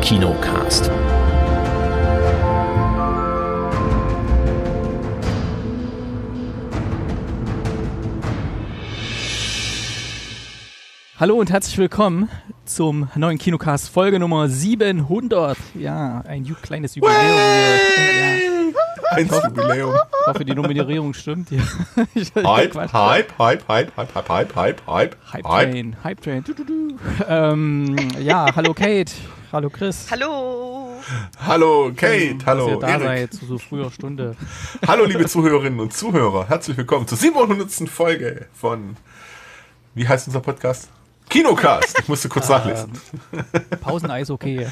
Kinocast. Hallo und herzlich willkommen zum neuen Kinocast, Folge Nummer 700. Ja, ein kleines Jubiläum hier. Ein Jubiläum. Ich hoffe, die Nummerierung stimmt. Ja. Hype. Hype Train. Ja, hallo Kate. Hallo Chris. Hallo. Hallo Kate. Hallo dass ihr da Erik. seid zu so früher Stunde. Hallo liebe Zuhörerinnen und Zuhörer. Herzlich willkommen zur 700. Folge von, wie heißt unser Podcast? Kinocast. Ich musste kurz nachlesen. Pauseneis okay.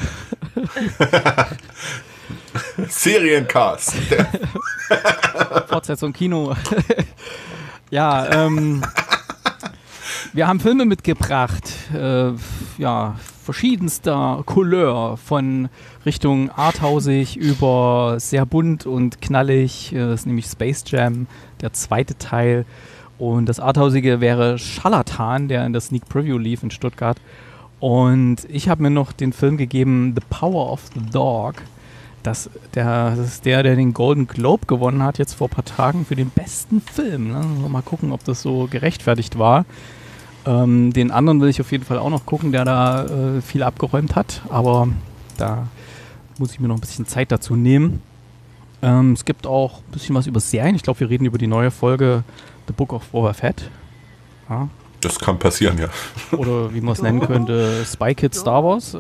Seriencast. Fortsetzung Kino. Ja, wir haben Filme mitgebracht, verschiedenster Couleur, von Richtung arthausig über sehr bunt und knallig, das ist nämlich Space Jam, der zweite Teil. Und das Arthausige wäre Scharlatan, der in der Sneak Preview lief in Stuttgart. Und ich habe mir noch den Film gegeben, The Power of the Dog. Das ist der den Golden Globe gewonnen hat, jetzt vor ein paar Tagen für den besten Film. Ne? Mal gucken, ob das so gerechtfertigt war. Den anderen will ich auf jeden Fall auch noch gucken, der da viel abgeräumt hat. Aber da muss ich mir noch ein bisschen Zeit dazu nehmen. Es gibt auch ein bisschen was über Serien. Ich glaube, wir reden über die neue Folge The Book of Boba Fett. Ja. Das kann passieren, ja. Oder wie man es nennen könnte, Spy Kids Star Wars.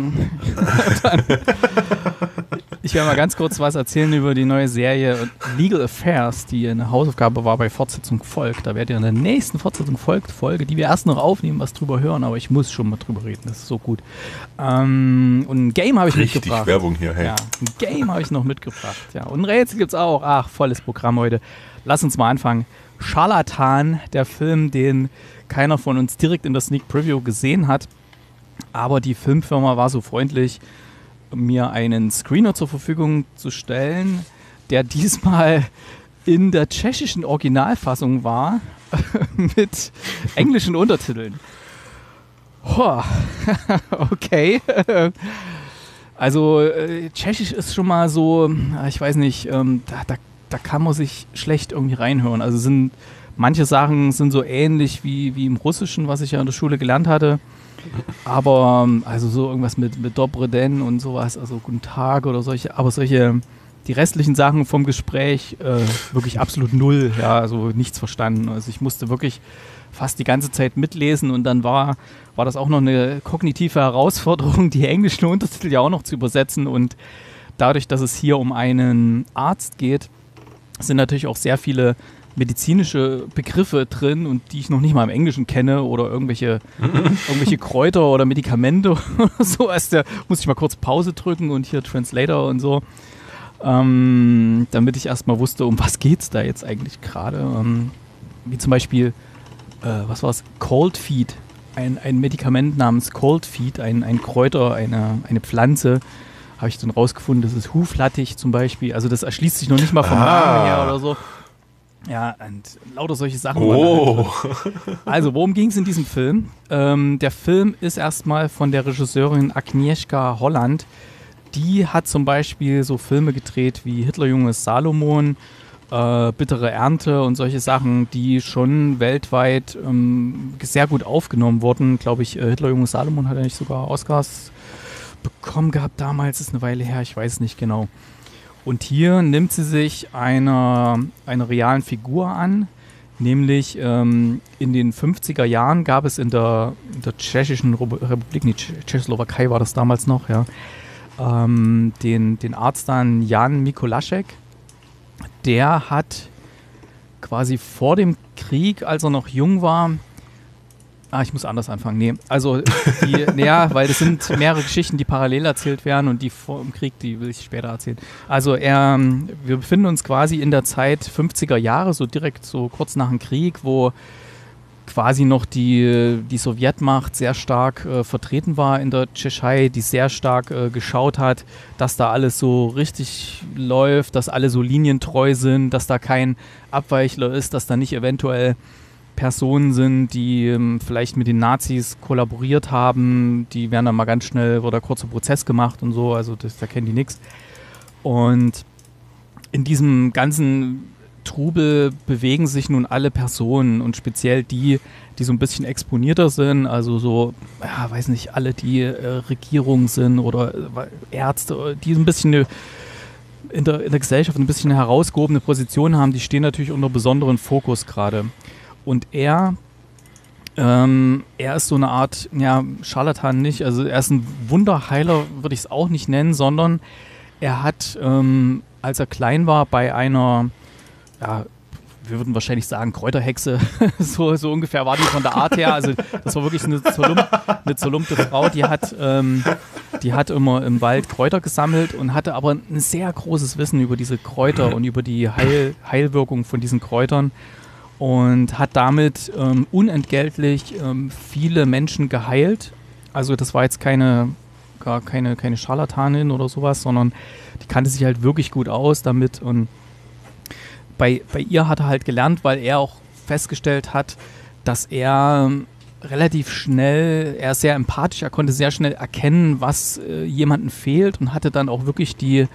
Ich werde mal ganz kurz was erzählen über die neue Serie Legal Affairs, die eine Hausaufgabe war bei Fortsetzung folgt. Da werdet ihr in der nächsten Fortsetzung folgt Folge, die wir erst noch aufnehmen, was drüber hören, aber ich muss schon mal drüber reden, das ist so gut. Und ein Game habe ich mitgebracht. Richtig Werbung hier, hey. Ja, ein Game habe ich noch mitgebracht. Ja, und ein Rätsel gibt es auch. Ach, volles Programm heute. Lass uns mal anfangen. Scharlatan, der Film, den keiner von uns direkt in der Sneak Preview gesehen hat. Aber die Filmfirma war so freundlich, mir einen Screener zur Verfügung zu stellen, der diesmal in der tschechischen Originalfassung war, mit englischen Untertiteln. Okay. Also Tschechisch ist schon mal so, ich weiß nicht, da kann man sich schlecht irgendwie reinhören. Also manche Sachen sind so ähnlich wie im Russischen, was ich ja in der Schule gelernt hatte. Aber also so irgendwas mit Dobre den und sowas, also Guten Tag oder solche, aber die restlichen Sachen vom Gespräch wirklich absolut null, ja, also nichts verstanden. Also ich musste wirklich fast die ganze Zeit mitlesen und dann war das auch noch eine kognitive Herausforderung, die englischen Untertitel ja auch noch zu übersetzen, und dadurch, dass es hier um einen Arzt geht, sind natürlich auch sehr viele medizinische Begriffe drin, und die ich noch nicht mal im Englischen kenne, oder irgendwelche Kräuter oder Medikamente oder so. Also da muss ich mal kurz Pause drücken und hier Translator und so, damit ich erstmal wusste, um was geht's da jetzt eigentlich gerade. Wie zum Beispiel, was war es? Cold Feet, ein Medikament namens Cold Feet, ein Kräuter, eine Pflanze, habe ich dann rausgefunden, das ist Huflattich zum Beispiel. Also das erschließt sich noch nicht mal vom Namen her oder so. Ja, und lauter solche Sachen. Oh. Also, worum ging es in diesem Film? Der Film ist erstmal von der Regisseurin Agnieszka Holland. Die hat zum Beispiel so Filme gedreht wie Hitlerjunges Salomon, Bittere Ernte und solche Sachen, die schon weltweit sehr gut aufgenommen wurden. Glaube ich, Hitlerjunges Salomon hat ja nicht sogar Oscars bekommen gehabt damals, ist eine Weile her, ich weiß nicht genau. Und hier nimmt sie sich einer realen Figur an, nämlich in den 50er Jahren gab es in der Tschechischen Republik, Tschechoslowakei war das damals noch, ja, den Arzt dann Jan Mikolašek. Der hat quasi vor dem Krieg, als er noch jung war, ich muss anders anfangen. Nee, also weil das sind mehrere Geschichten, die parallel erzählt werden, und die vor dem Krieg, die will ich später erzählen. Also wir befinden uns quasi in der Zeit 50er Jahre, so direkt so kurz nach dem Krieg, wo quasi noch die Sowjetmacht sehr stark vertreten war in der Tschechei, die sehr stark geschaut hat, dass da alles so richtig läuft, dass alle so linientreu sind, dass da kein Abweichler ist, dass da nicht eventuell Personen sind, die vielleicht mit den Nazis kollaboriert haben, die werden dann mal ganz schnell, wird da kurzer Prozess gemacht und so, also da kennen die nichts. Und in diesem ganzen Trubel bewegen sich nun alle Personen und speziell die so ein bisschen exponierter sind, also so, ja, weiß nicht, alle, die Regierung sind oder Ärzte, die so ein bisschen in der Gesellschaft ein bisschen eine herausgehobene Position haben, die stehen natürlich unter besonderen Fokus gerade. Und er ist so eine Art, ja, Scharlatan nicht, also er ist ein Wunderheiler, würde ich es auch nicht nennen, sondern er hat, als er klein war, bei einer, ja, wir würden wahrscheinlich sagen Kräuterhexe, so ungefähr war die von der Art her, also das war wirklich eine zerlumpte Frau, die hat immer im Wald Kräuter gesammelt und hatte aber ein sehr großes Wissen über diese Kräuter und über die Heilwirkung von diesen Kräutern und hat damit unentgeltlich viele Menschen geheilt. Also das war jetzt keine Scharlatanin oder sowas, sondern die kannte sich halt wirklich gut aus damit. Und bei ihr hat er halt gelernt, weil er auch festgestellt hat, dass er relativ schnell, er ist sehr empathisch, er konnte sehr schnell erkennen, was jemandem fehlt und hatte dann auch wirklich den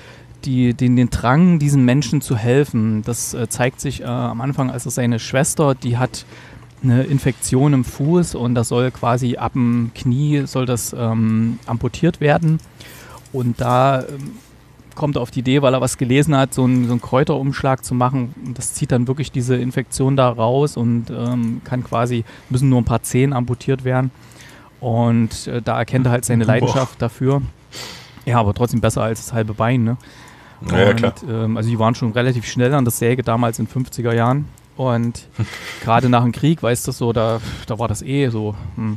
Drang, diesen Menschen zu helfen. Das zeigt sich am Anfang, als er seine Schwester, die hat eine Infektion im Fuß und das soll quasi ab dem Knie soll das amputiert werden. Und da kommt er auf die Idee, weil er was gelesen hat, so einen Kräuterumschlag zu machen. Und das zieht dann wirklich diese Infektion da raus und müssen nur ein paar Zehen amputiert werden. Und da erkennt er halt seine Leidenschaft dafür. Ja, aber trotzdem besser als das halbe Bein, ne? Ja, klar. Also die waren schon relativ schnell an der Säge damals in 50er Jahren. Und gerade nach dem Krieg, weißt du, so, da war das so.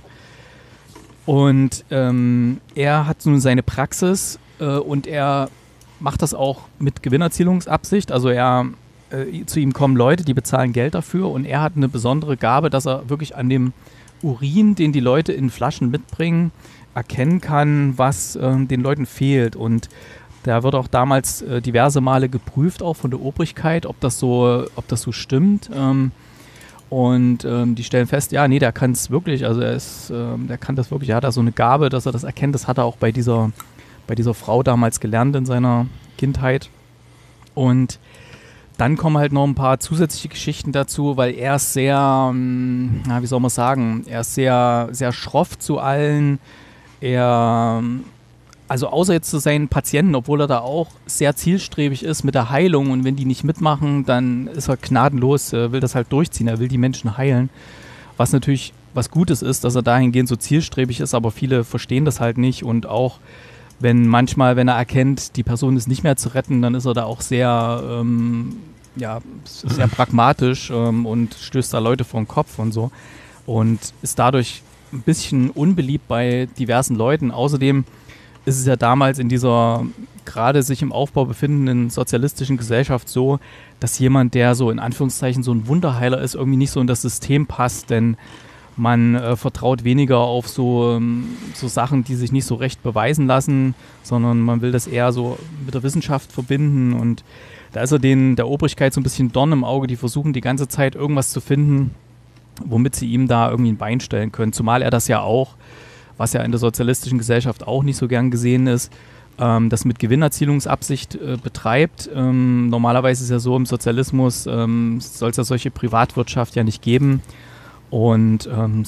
Und er hat nun seine Praxis und er macht das auch mit Gewinnerzielungsabsicht. Also zu ihm kommen Leute, die bezahlen Geld dafür und er hat eine besondere Gabe, dass er wirklich an dem Urin, den die Leute in Flaschen mitbringen, erkennen kann, was den Leuten fehlt. Und da wird auch damals diverse Male geprüft, auch von der Obrigkeit, ob das so stimmt. Die stellen fest, ja, nee, der kann es wirklich, also der kann das wirklich, er hat da so eine Gabe, dass er das erkennt. Das hat er auch bei dieser Frau damals gelernt in seiner Kindheit. Und dann kommen halt noch ein paar zusätzliche Geschichten dazu, weil er ist sehr, wie soll man sagen, er ist sehr, sehr schroff zu allen. Also außer jetzt zu seinen Patienten, obwohl er da auch sehr zielstrebig ist mit der Heilung und wenn die nicht mitmachen, dann ist er gnadenlos, will das halt durchziehen, er will die Menschen heilen. Was natürlich was Gutes ist, dass er dahingehend so zielstrebig ist, aber viele verstehen das halt nicht und auch wenn er erkennt, die Person ist nicht mehr zu retten, dann ist er da auch sehr, sehr pragmatisch und stößt da Leute vor den Kopf und so und ist dadurch ein bisschen unbeliebt bei diversen Leuten. Außerdem ist es ja damals in dieser gerade sich im Aufbau befindenden sozialistischen Gesellschaft so, dass jemand, der so in Anführungszeichen so ein Wunderheiler ist, irgendwie nicht so in das System passt, denn man vertraut weniger auf so Sachen, die sich nicht so recht beweisen lassen, sondern man will das eher so mit der Wissenschaft verbinden und da ist er der Obrigkeit so ein bisschen Dorn im Auge, die versuchen die ganze Zeit irgendwas zu finden, womit sie ihm da irgendwie ein Bein stellen können, zumal er das ja auch, was ja in der sozialistischen Gesellschaft auch nicht so gern gesehen ist, das mit Gewinnerzielungsabsicht betreibt. Normalerweise ist es ja so, im Sozialismus soll es ja solche Privatwirtschaft ja nicht geben und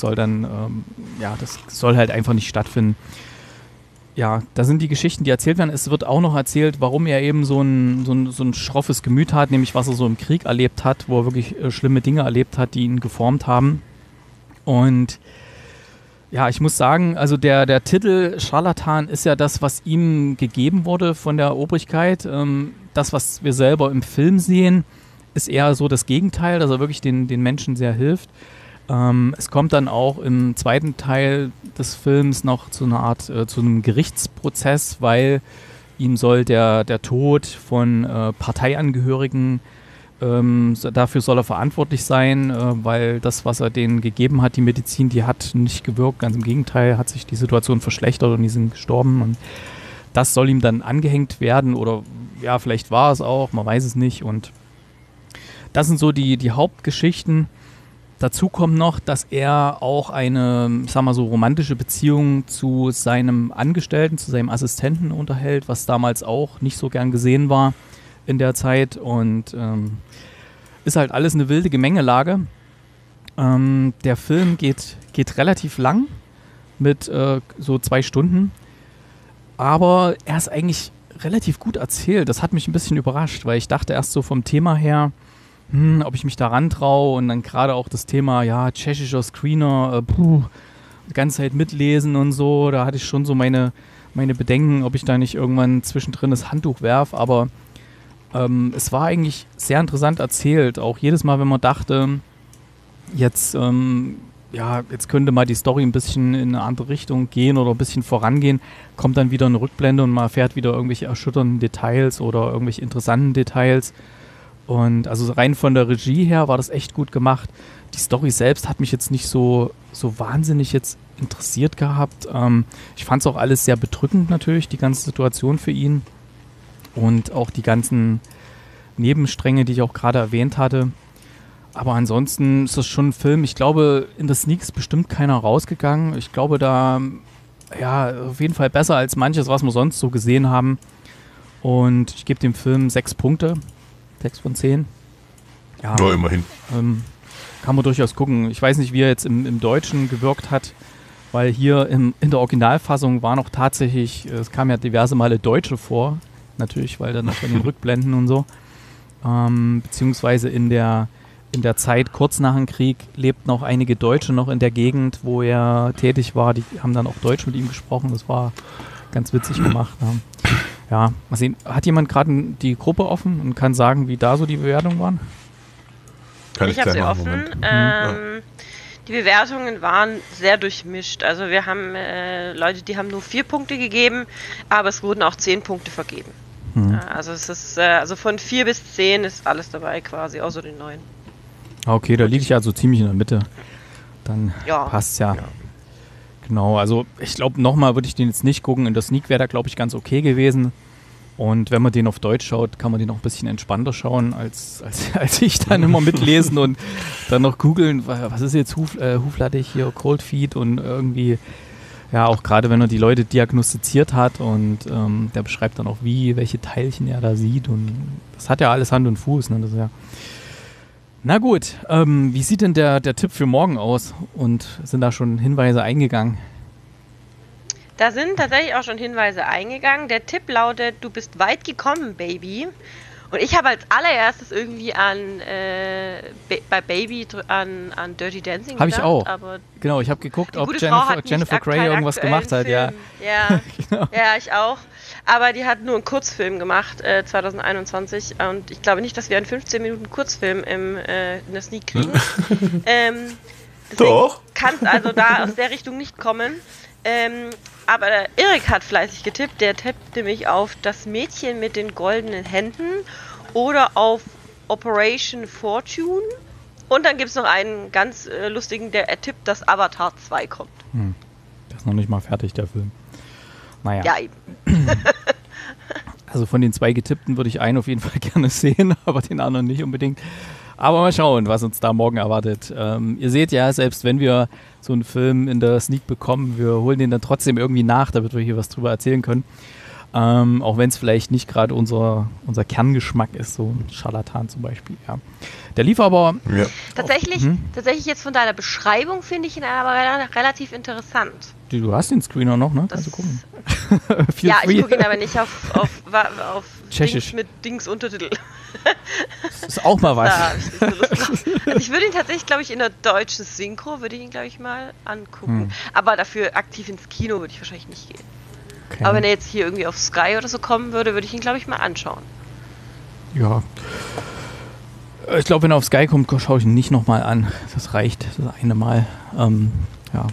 das soll halt einfach nicht stattfinden. Ja, da sind die Geschichten, die erzählt werden. Es wird auch noch erzählt, warum er eben so ein schroffes Gemüt hat, nämlich was er so im Krieg erlebt hat, wo er wirklich schlimme Dinge erlebt hat, die ihn geformt haben. Und ja, ich muss sagen, also der Titel Scharlatan ist ja das, was ihm gegeben wurde von der Obrigkeit. Das, was wir selber im Film sehen, ist eher so das Gegenteil, dass er wirklich den Menschen sehr hilft. Es kommt dann auch im zweiten Teil des Films noch zu einem Gerichtsprozess, weil ihm soll der Tod von Parteiangehörigen, dafür soll er verantwortlich sein, weil das, was er denen gegeben hat, die Medizin, die hat nicht gewirkt. Ganz im Gegenteil, hat sich die Situation verschlechtert und die sind gestorben. Und das soll ihm dann angehängt werden oder ja, vielleicht war es auch, man weiß es nicht. Und das sind so die Hauptgeschichten. Dazu kommt noch, dass er auch eine, ich sag mal so, romantische Beziehung zu seinem Angestellten, zu seinem Assistenten unterhält, was damals auch nicht so gern gesehen war in der Zeit. Und ist halt alles eine wilde Gemengelage. Der Film geht relativ lang, mit so 2 Stunden. Aber er ist eigentlich relativ gut erzählt. Das hat mich ein bisschen überrascht, weil ich dachte erst so vom Thema her, ob ich mich da rantraue, und dann gerade auch das Thema, ja, tschechischer Screener, die ganze Zeit mitlesen und so, da hatte ich schon so meine Bedenken, ob ich da nicht irgendwann zwischendrin das Handtuch werfe, aber es war eigentlich sehr interessant erzählt, auch jedes Mal, wenn man dachte, jetzt könnte mal die Story ein bisschen in eine andere Richtung gehen oder ein bisschen vorangehen, kommt dann wieder eine Rückblende und man erfährt wieder irgendwelche erschütternden Details oder irgendwelche interessanten Details. Und also rein von der Regie her war das echt gut gemacht. Die Story selbst hat mich jetzt nicht so wahnsinnig jetzt interessiert gehabt. Ich fand es auch alles sehr bedrückend natürlich, die ganze Situation für ihn. Und auch die ganzen Nebenstränge, die ich auch gerade erwähnt hatte. Aber ansonsten ist das schon ein Film. Ich glaube, in der Sneak ist bestimmt keiner rausgegangen. Ich glaube, da, ja, auf jeden Fall besser als manches, was wir sonst so gesehen haben. Und ich gebe dem Film 6 Punkte. 6 von 10. Ja, immerhin. Kann man durchaus gucken. Ich weiß nicht, wie er jetzt im Deutschen gewirkt hat, weil hier in der Originalfassung war noch tatsächlich, es kam ja diverse Male Deutsche vor, natürlich, weil dann noch in den Rückblenden und so. Beziehungsweise in der Zeit kurz nach dem Krieg lebten auch einige Deutsche noch in der Gegend, wo er tätig war. Die haben dann auch Deutsch mit ihm gesprochen. Das war ganz witzig gemacht. Ja, mal sehen. Hat jemand gerade die Gruppe offen und kann sagen, wie da so die Bewertungen waren? Ich habe sie offen. Die Bewertungen waren sehr durchmischt. Also wir haben Leute, die haben nur 4 Punkte gegeben, aber es wurden auch 10 Punkte vergeben. Also es ist also von 4 bis 10 ist alles dabei quasi, außer den 9. Okay, da liege ich also ziemlich in der Mitte. Dann passt's ja. Genau, also ich glaube, nochmal würde ich den jetzt nicht gucken. In der Sneak wäre da, glaube ich, ganz okay gewesen. Und wenn man den auf Deutsch schaut, kann man den auch ein bisschen entspannter schauen, als ich dann immer mitlesen und dann noch googeln, was ist jetzt Huflattich hier, Cold Feet und irgendwie, ja, auch gerade wenn er die Leute diagnostiziert hat und der beschreibt dann auch welche Teilchen er da sieht, und das hat ja alles Hand und Fuß, ne? Das ist ja. Na gut, wie sieht denn der Tipp für morgen aus, und sind da schon Hinweise eingegangen? Da sind tatsächlich auch schon Hinweise eingegangen. Der Tipp lautet, du bist weit gekommen, Baby. Und ich habe als allererstes irgendwie bei Baby an Dirty Dancing gedacht. Habe ich auch. Aber genau, ich habe geguckt, ob Jennifer Grey keinen irgendwas gemacht hat. Ja. Genau. Ja, ich auch. Aber die hat nur einen Kurzfilm gemacht, 2021. Und ich glaube nicht, dass wir einen 15 Minuten Kurzfilm in der Sneak kriegen. Doch. Kann es also da aus der Richtung nicht kommen. Aber Erik hat fleißig getippt. Der tippt nämlich auf Das Mädchen mit den goldenen Händen oder auf Operation Fortune. Und dann gibt es noch einen ganz lustigen, der tippt, dass Avatar 2 kommt. Der ist noch nicht mal fertig, der Film. Naja. Ja, eben. Also von den 2 Getippten würde ich einen auf jeden Fall gerne sehen, aber den anderen nicht unbedingt. Aber mal schauen, was uns da morgen erwartet. Ihr seht ja, selbst wenn wir so einen Film in der Sneak bekommen, wir holen den dann trotzdem irgendwie nach, damit wir hier was drüber erzählen können. Auch wenn es vielleicht nicht gerade unser Kerngeschmack ist, so ein Scharlatan zum Beispiel. Ja. Der lief aber... Ja. Tatsächlich jetzt von deiner Beschreibung finde ich ihn aber relativ interessant. Du hast den Screener noch, ne? Kannst du gucken. Ja, ich gucke ihn aber nicht auf Tschechisch. Dings mit Dings-Untertitel. Das ist auch mal was. Da hab ich nicht so Lust drauf. Also ich würde ihn tatsächlich, glaube ich, in der deutschen Synchro, würde ich ihn, glaube ich, mal angucken. Aber dafür aktiv ins Kino würde ich wahrscheinlich nicht gehen. Okay. Aber wenn er jetzt hier irgendwie auf Sky oder so kommen würde, würde ich ihn, glaube ich, mal anschauen. Ja. Ich glaube, wenn er auf Sky kommt, schaue ich ihn nicht nochmal an. Das reicht, das eine Mal. Ja.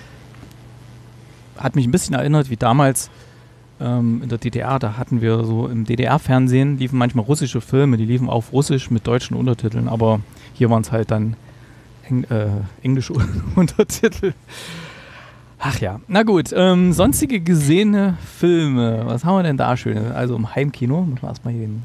Hat mich ein bisschen erinnert, wie damals in der DDR. Da hatten wir so im DDR-Fernsehen, liefen manchmal russische Filme, die liefen auf Russisch mit deutschen Untertiteln. Aber hier waren es halt dann englische Untertitel. Ach ja, na gut. Sonstige gesehene Filme. Was haben wir denn da Schönes? Also im Heimkino. Müssen wir erstmal hier hin.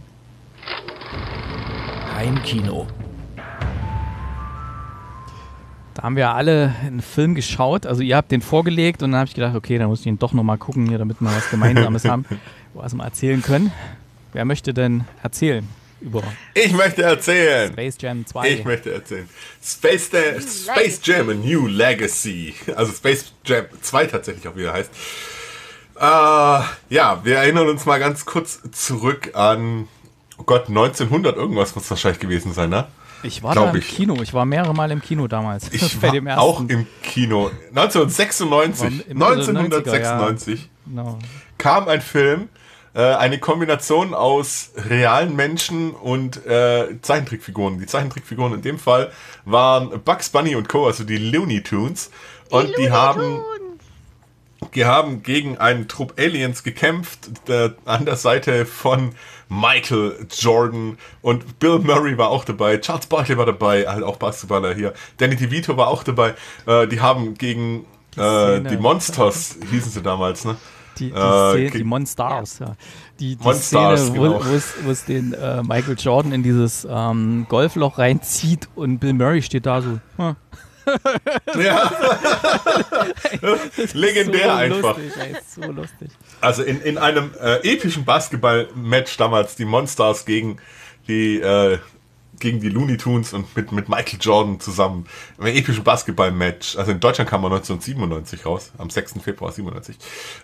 Da haben wir alle einen Film geschaut. Also ihr habt den vorgelegt und dann habe ich gedacht, okay, dann muss ich ihn doch nochmal gucken hier, damit wir was Gemeinsames haben, was wir erzählen können. Wer möchte denn erzählen über Ich möchte erzählen. Space Jam 2? Ich möchte erzählen. Space Jam A New Legacy. Also Space Jam 2 tatsächlich auch, wie er heißt. Ja, wir erinnern uns mal ganz kurz zurück an, oh Gott, 1900 irgendwas muss wahrscheinlich gewesen sein, ne? Ich war da im Kino. Ich war mehrere Mal im Kino damals. Ich war auch im Kino. 1996 No. kam ein Film, eine Kombination aus realen Menschen und Zeichentrickfiguren. Die Zeichentrickfiguren in dem Fall waren Bugs Bunny und Co., also die Looney Tunes. Und die haben gegen einen Trupp Aliens gekämpft, an der Seite von Michael Jordan, und Bill Murray war auch dabei, Charles Barkley war dabei, halt auch Basketballer hier, Danny DeVito war auch dabei. Die haben gegen die Monsters, hießen sie damals, ne? Die Szene, die Monstars, ja. Die Monstars, Szene, genau. wo es den Michael Jordan in dieses Golfloch reinzieht und Bill Murray steht da so. Ja. Legendär so einfach. Lustig, ey, so lustig. Also in einem epischen Basketball-Match damals die Monstars gegen die Looney Tunes und mit Michael Jordan zusammen. Ein epischen Basketball-Match. Also in Deutschland kam er 1997 raus, am 6. Februar 97.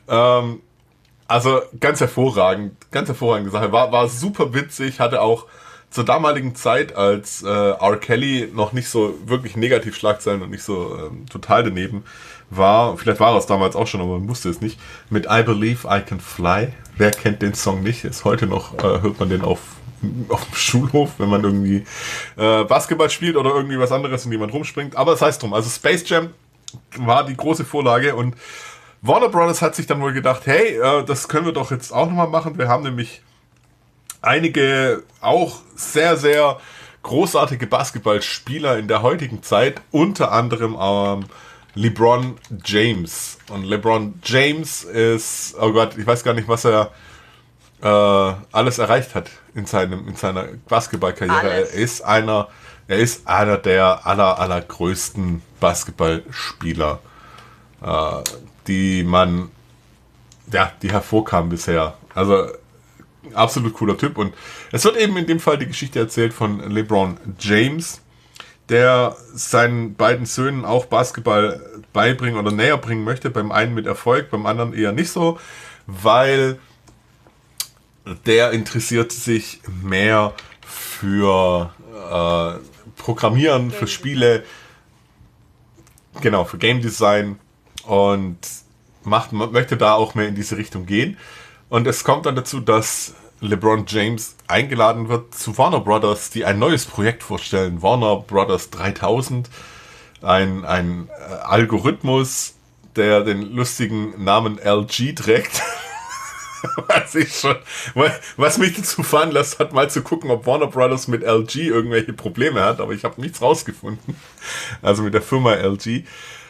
Also ganz hervorragende Sache. War super witzig, hatte auch zur damaligen Zeit, als R. Kelly noch nicht so wirklich negativ Schlagzeilen und nicht so total daneben war, vielleicht war er es damals auch schon, aber man wusste es nicht, mit I Believe I Can Fly. Wer kennt den Song nicht? Ist heute noch, hört man den auf dem Schulhof, wenn man irgendwie Basketball spielt oder irgendwie was anderes und jemand rumspringt. Aber es heißt drum, also Space Jam war die große Vorlage und Warner Brothers hat sich dann wohl gedacht, hey, das können wir doch jetzt auch nochmal machen. Wir haben nämlich einige auch sehr, sehr großartige Basketballspieler in der heutigen Zeit, unter anderem LeBron James. Und LeBron James ist, oh Gott, ich weiß gar nicht, was er alles erreicht hat in seiner Basketballkarriere. Er ist einer der allergrößten Basketballspieler, die hervorkamen bisher. Also absolut cooler Typ. Und es wird eben in dem Fall die Geschichte erzählt von LeBron James, der seinen beiden Söhnen auch Basketball beibringen oder näher bringen möchte. Beim einen mit Erfolg, beim anderen eher nicht so, weil der interessiert sich mehr für Programmieren, für Spiele, genau, für Game Design, und möchte da auch mehr in diese Richtung gehen. Und es kommt dann dazu, dass LeBron James eingeladen wird zu Warner Brothers, die ein neues Projekt vorstellen. Warner Brothers 3000. Ein Algorithmus, der den lustigen Namen LG trägt. Was mich dazu veranlasst hat, mal zu gucken, ob Warner Brothers mit LG irgendwelche Probleme hat, aber ich habe nichts rausgefunden. Also mit der Firma LG.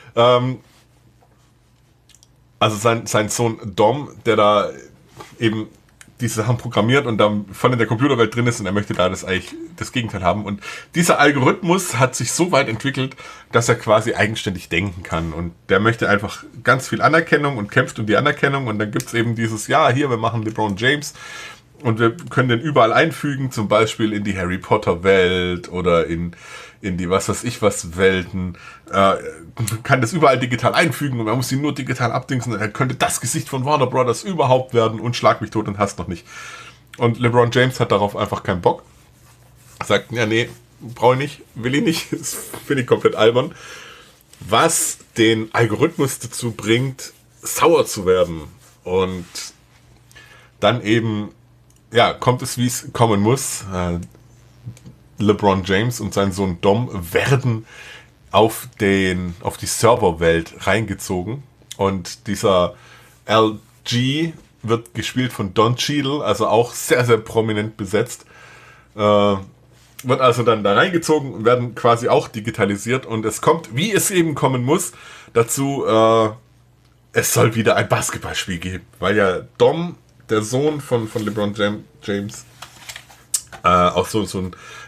Also sein Sohn Dom, der da eben diese Sachen programmiert und dann voll in der Computerwelt drin ist, und er möchte da eigentlich das Gegenteil haben. Und dieser Algorithmus hat sich so weit entwickelt, dass er quasi eigenständig denken kann. Und der möchte einfach ganz viel Anerkennung und kämpft um die Anerkennung. Und dann gibt es eben dieses, ja, hier, wir machen LeBron James und wir können den überall einfügen, zum Beispiel in die Harry Potter Welt oder in die was weiß ich was Welten, kann das überall digital einfügen und man muss ihn nur digital abdingsen, und er könnte das Gesicht von Warner Brothers überhaupt werden und schlag mich tot und hast noch nicht. Und LeBron James hat darauf einfach keinen Bock. Sagt, ja nee, brauche ich nicht, will ich nicht, das finde ich komplett albern. Was den Algorithmus dazu bringt, sauer zu werden. Und dann eben, ja, kommt es, wie es kommen muss. LeBron James und sein Sohn Dom werden auf die Serverwelt reingezogen, und dieser LG wird gespielt von Don Cheadle, also auch sehr, sehr prominent besetzt, wird also dann da reingezogen und werden quasi auch digitalisiert, und es kommt, wie es eben kommen muss, dazu, es soll wieder ein Basketballspiel geben, weil ja Dom, der Sohn von LeBron James, auch so ein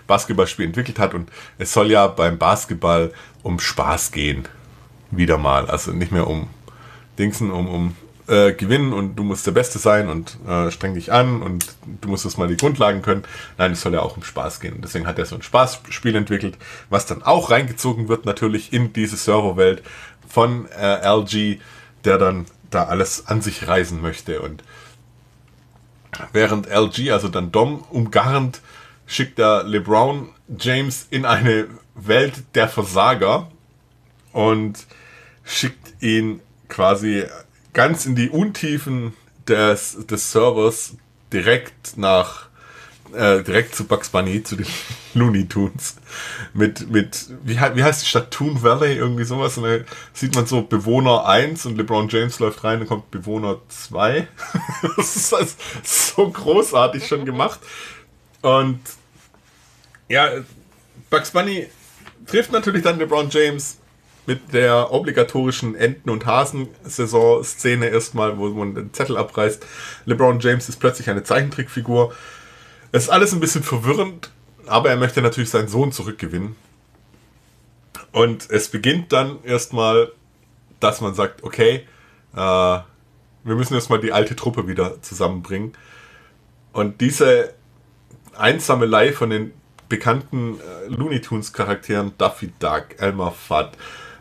Basketballspiel entwickelt hat. Und es soll ja beim Basketball um Spaß gehen. Wieder mal. Also nicht mehr um Dingsen, um gewinnen und du musst der Beste sein und streng dich an und du musst jetzt mal die Grundlagen können. Nein, es soll ja auch um Spaß gehen. Und deswegen hat er so ein Spaßspiel entwickelt, was dann auch reingezogen wird natürlich in diese Serverwelt von LG, der dann da alles an sich reißen möchte. Und während LG, also dann Dom, umgarnt, schickt er LeBron James in eine Welt der Versager und schickt ihn quasi ganz in die Untiefen des Servers direkt zu Bugs Bunny, zu den Looney Tunes. Wie heißt die Stadt? Toon Valley, irgendwie sowas. Und da sieht man so Bewohner 1 und LeBron James läuft rein, dann kommt Bewohner 2. Das ist halt so großartig schon gemacht. Und ja, Bugs Bunny trifft natürlich dann LeBron James mit der obligatorischen Enten- und Hasen-Saison-Szene erstmal, wo man den Zettel abreißt. LeBron James ist plötzlich eine Zeichentrickfigur. Es ist alles ein bisschen verwirrend, aber er möchte natürlich seinen Sohn zurückgewinnen. Und es beginnt dann erstmal, dass man sagt, okay, wir müssen erstmal die alte Truppe wieder zusammenbringen. Und diese Einsammelei von den bekannten Looney Tunes Charakteren, Daffy Duck, Elmer Fudd,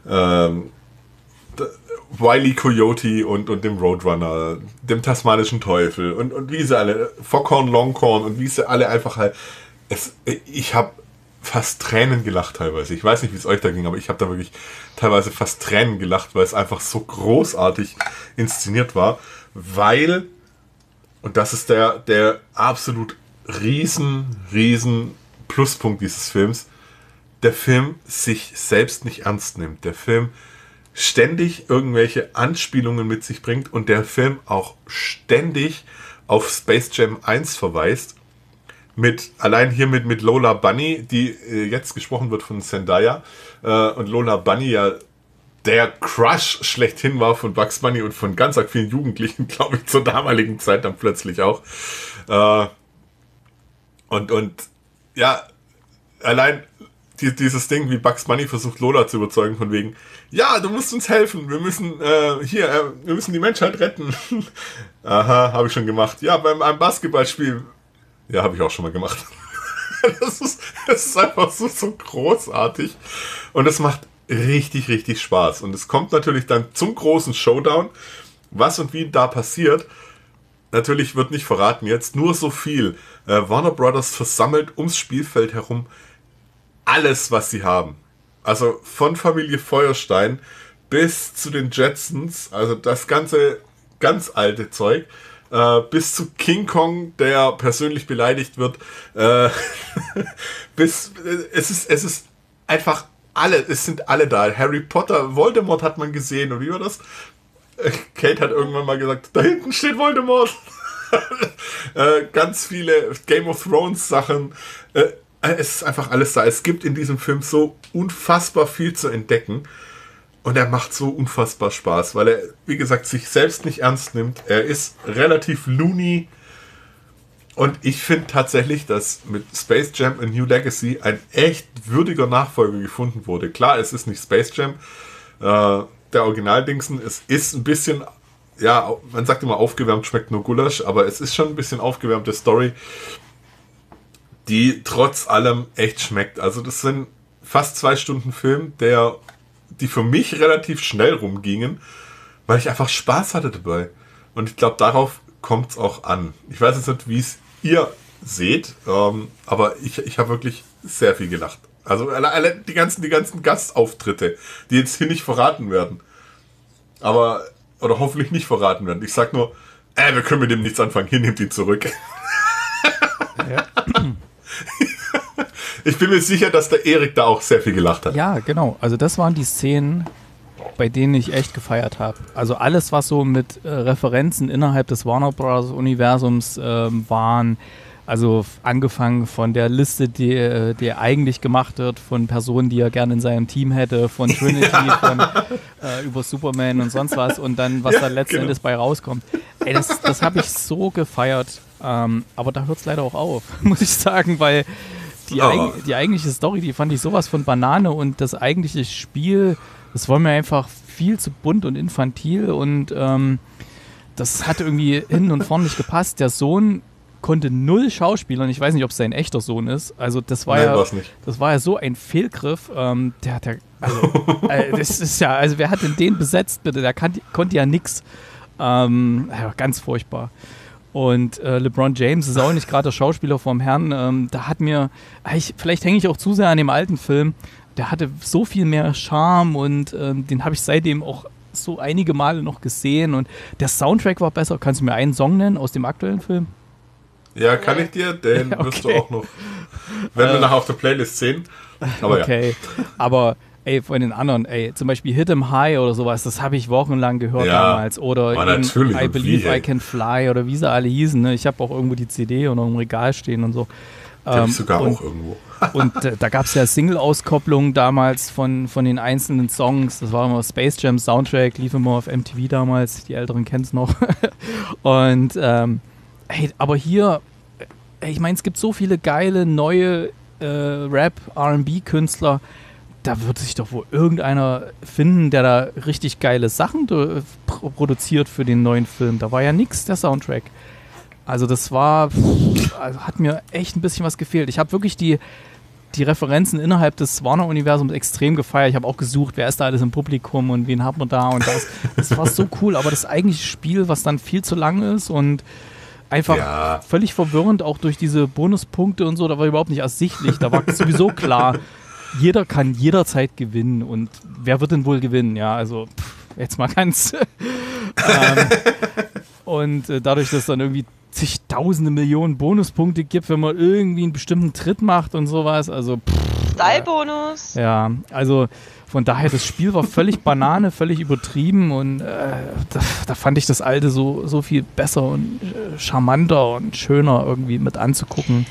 Wile E. Coyote und dem Roadrunner, dem tasmanischen Teufel und wie sie alle, Foghorn Longcorn und wie sie alle einfach halt, ich habe fast Tränen gelacht teilweise. Ich weiß nicht, wie es euch da ging, aber ich habe da wirklich teilweise fast Tränen gelacht, weil es einfach so großartig inszeniert war, weil, und das ist der absolut riesen Pluspunkt dieses Films, der Film sich selbst nicht ernst nimmt. Der Film ständig irgendwelche Anspielungen mit sich bringt und der Film auch ständig auf Space Jam 1 verweist. Allein hier mit Lola Bunny, die jetzt gesprochen wird von Zendaya. Und Lola Bunny ja der Crush schlechthin war von Bugs Bunny und von ganz vielen Jugendlichen, glaube ich, zur damaligen Zeit dann plötzlich auch. Und ja, allein dieses Ding, wie Bugs Bunny versucht, Lola zu überzeugen, von wegen, ja, du musst uns helfen, wir müssen wir müssen die Menschheit retten. Aha, habe ich schon gemacht. Ja, beim einem Basketballspiel. Ja, habe ich auch schon mal gemacht. Das ist einfach so großartig. Und es macht richtig Spaß. Und es kommt natürlich dann zum großen Showdown. Was und wie da passiert, natürlich wird nicht verraten jetzt, nur so viel. Warner Brothers versammelt ums Spielfeld herum alles, was sie haben. Also von Familie Feuerstein bis zu den Jetsons, also das ganze ganz alte Zeug, bis zu King Kong, der persönlich beleidigt wird, es ist einfach es sind alle da. Harry Potter, Voldemort hat man gesehen, und wie war das? Kate hat irgendwann mal gesagt, da hinten steht Voldemort. Ganz viele Game of Thrones Sachen. Es ist einfach alles da. Es gibt in diesem Film so unfassbar viel zu entdecken. Und er macht so unfassbar Spaß, weil er, wie gesagt, sich selbst nicht ernst nimmt. Er ist relativ loony. Und ich finde tatsächlich, dass mit Space Jam: A New Legacy ein echt würdiger Nachfolger gefunden wurde. Klar, es ist nicht Space Jam, der Originaldingsen. Es ist ein bisschen, ja, man sagt immer, aufgewärmt schmeckt nur Gulasch, aber es ist schon ein bisschen aufgewärmte Story, die trotz allem echt schmeckt. Also das sind fast 2 Stunden Film, die für mich relativ schnell rumgingen, weil ich einfach Spaß hatte dabei. Und ich glaube, darauf kommt es auch an. Ich weiß jetzt nicht, wie es ihr seht, aber ich habe wirklich sehr viel gelacht. Also alle die ganzen Gastauftritte, die jetzt hier nicht verraten werden. Oder hoffentlich nicht verraten werden. Ich sag nur, wir können mit dem nichts anfangen, hier nehmt ihn zurück. Ja. Ich bin mir sicher, dass der Erik da auch sehr viel gelacht hat. Ja, genau. Also das waren die Szenen, bei denen ich echt gefeiert habe. Also alles, was so mit Referenzen innerhalb des Warner Bros. Universums waren, also angefangen von der Liste, die eigentlich gemacht wird, von Personen, die er gerne in seinem Team hätte, von Trinity, über Superman und sonst was, und dann, was da letzten Endes bei rauskommt. Ey, das habe ich so gefeiert. Aber da hört es leider auch auf, muss ich sagen, weil die eigentliche Story, die fand ich sowas von Banane und das eigentliche Spiel, das war mir einfach viel zu bunt und infantil und das hat irgendwie hinten und vorne nicht gepasst. Der Sohn konnte null schauspielern. Ich weiß nicht, ob es sein echter Sohn ist. Also das war das war ja so ein Fehlgriff. Das ist ja, also wer hat denn den besetzt, bitte? Der konnte ja nix. Ja, ganz furchtbar. Und LeBron James ist auch nicht gerade der Schauspieler vom Herrn. Da hat mir, vielleicht hänge ich auch zu sehr an dem alten Film, der hatte so viel mehr Charme und den habe ich seitdem auch so einige Male noch gesehen und der Soundtrack war besser. Kannst du mir einen Song nennen aus dem aktuellen Film? Ja, kann ich dir, den wirst du auch noch, wenn wir nachher auf der Playlist sehen. Aber okay, aber ey, von den anderen, zum Beispiel Hit 'em High oder sowas, das habe ich wochenlang gehört damals. Oder I Believe I Can Fly oder wie sie alle hießen. Ne? Ich habe auch irgendwo die CD und im Regal stehen und so. Die habe ich sogar auch irgendwo. Und da gab es ja Single-Auskopplungen damals von den einzelnen Songs. Das war immer Space Jam Soundtrack, lief immer auf MTV damals. Die Älteren kennen es noch. Und aber hier, ich meine, es gibt so viele geile neue Rap-R&B-Künstler. Da wird sich doch wohl irgendeiner finden, der da richtig geile Sachen produziert für den neuen Film. Da war ja nix, der Soundtrack. Also das war, hat mir echt ein bisschen was gefehlt. Ich habe wirklich die Referenzen innerhalb des Warner-Universums extrem gefeiert. Ich habe auch gesucht, wer ist da alles im Publikum und wen hat man da und das. Das war so cool, aber das eigentliche Spiel, was dann viel zu lang ist und einfach völlig verwirrend, auch durch diese Bonuspunkte und so, da war überhaupt nicht ersichtlich. Da war sowieso klar, jeder kann jederzeit gewinnen und wer wird denn wohl gewinnen? Ja, also jetzt mal ganz. Und dadurch, dass es dann irgendwie zigtausende Millionen Bonuspunkte gibt, wenn man irgendwie einen bestimmten Tritt macht und sowas, also Style-Bonus. Ja, also von daher, das Spiel war völlig Banane, völlig übertrieben und da fand ich das alte so viel besser und charmanter und schöner irgendwie mit anzugucken.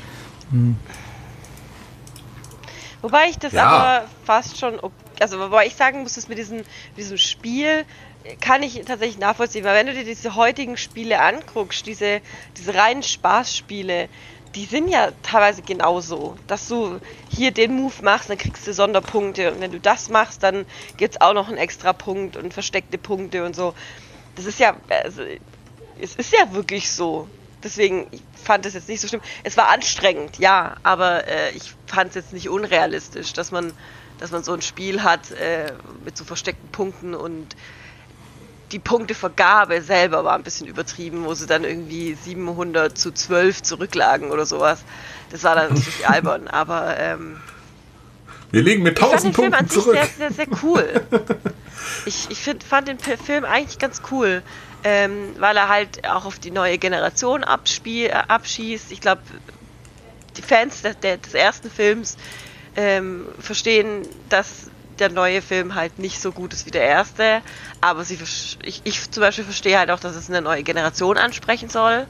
Wobei ich das aber fast schon, wobei ich sagen muss, dass mit diesem Spiel kann ich tatsächlich nachvollziehen, weil wenn du dir diese heutigen Spiele anguckst, diese reinen Spaßspiele, die sind ja teilweise genauso, dass du hier den Move machst, dann kriegst du Sonderpunkte und wenn du das machst, dann gibt's auch noch einen extra Punkt und versteckte Punkte und so. Das ist ja, es ist ja wirklich so. Deswegen, ich fand es jetzt nicht so schlimm. Es war anstrengend, ja, aber ich fand es jetzt nicht unrealistisch, dass man so ein Spiel hat mit so versteckten Punkten und die Punktevergabe selber war ein bisschen übertrieben, wo sie dann irgendwie 700-12 zurücklagen oder sowas. Das war dann natürlich albern, aber wir liegen mit 1000 Punkten zurück. Ich fand den Film an sich sehr, sehr, sehr cool. Ich fand den Film eigentlich ganz cool, weil er halt auch auf die neue Generation abschießt. Ich glaube, die Fans des ersten Films verstehen, dass der neue Film halt nicht so gut ist wie der erste, aber ich zum Beispiel verstehe halt auch, dass es eine neue Generation ansprechen soll.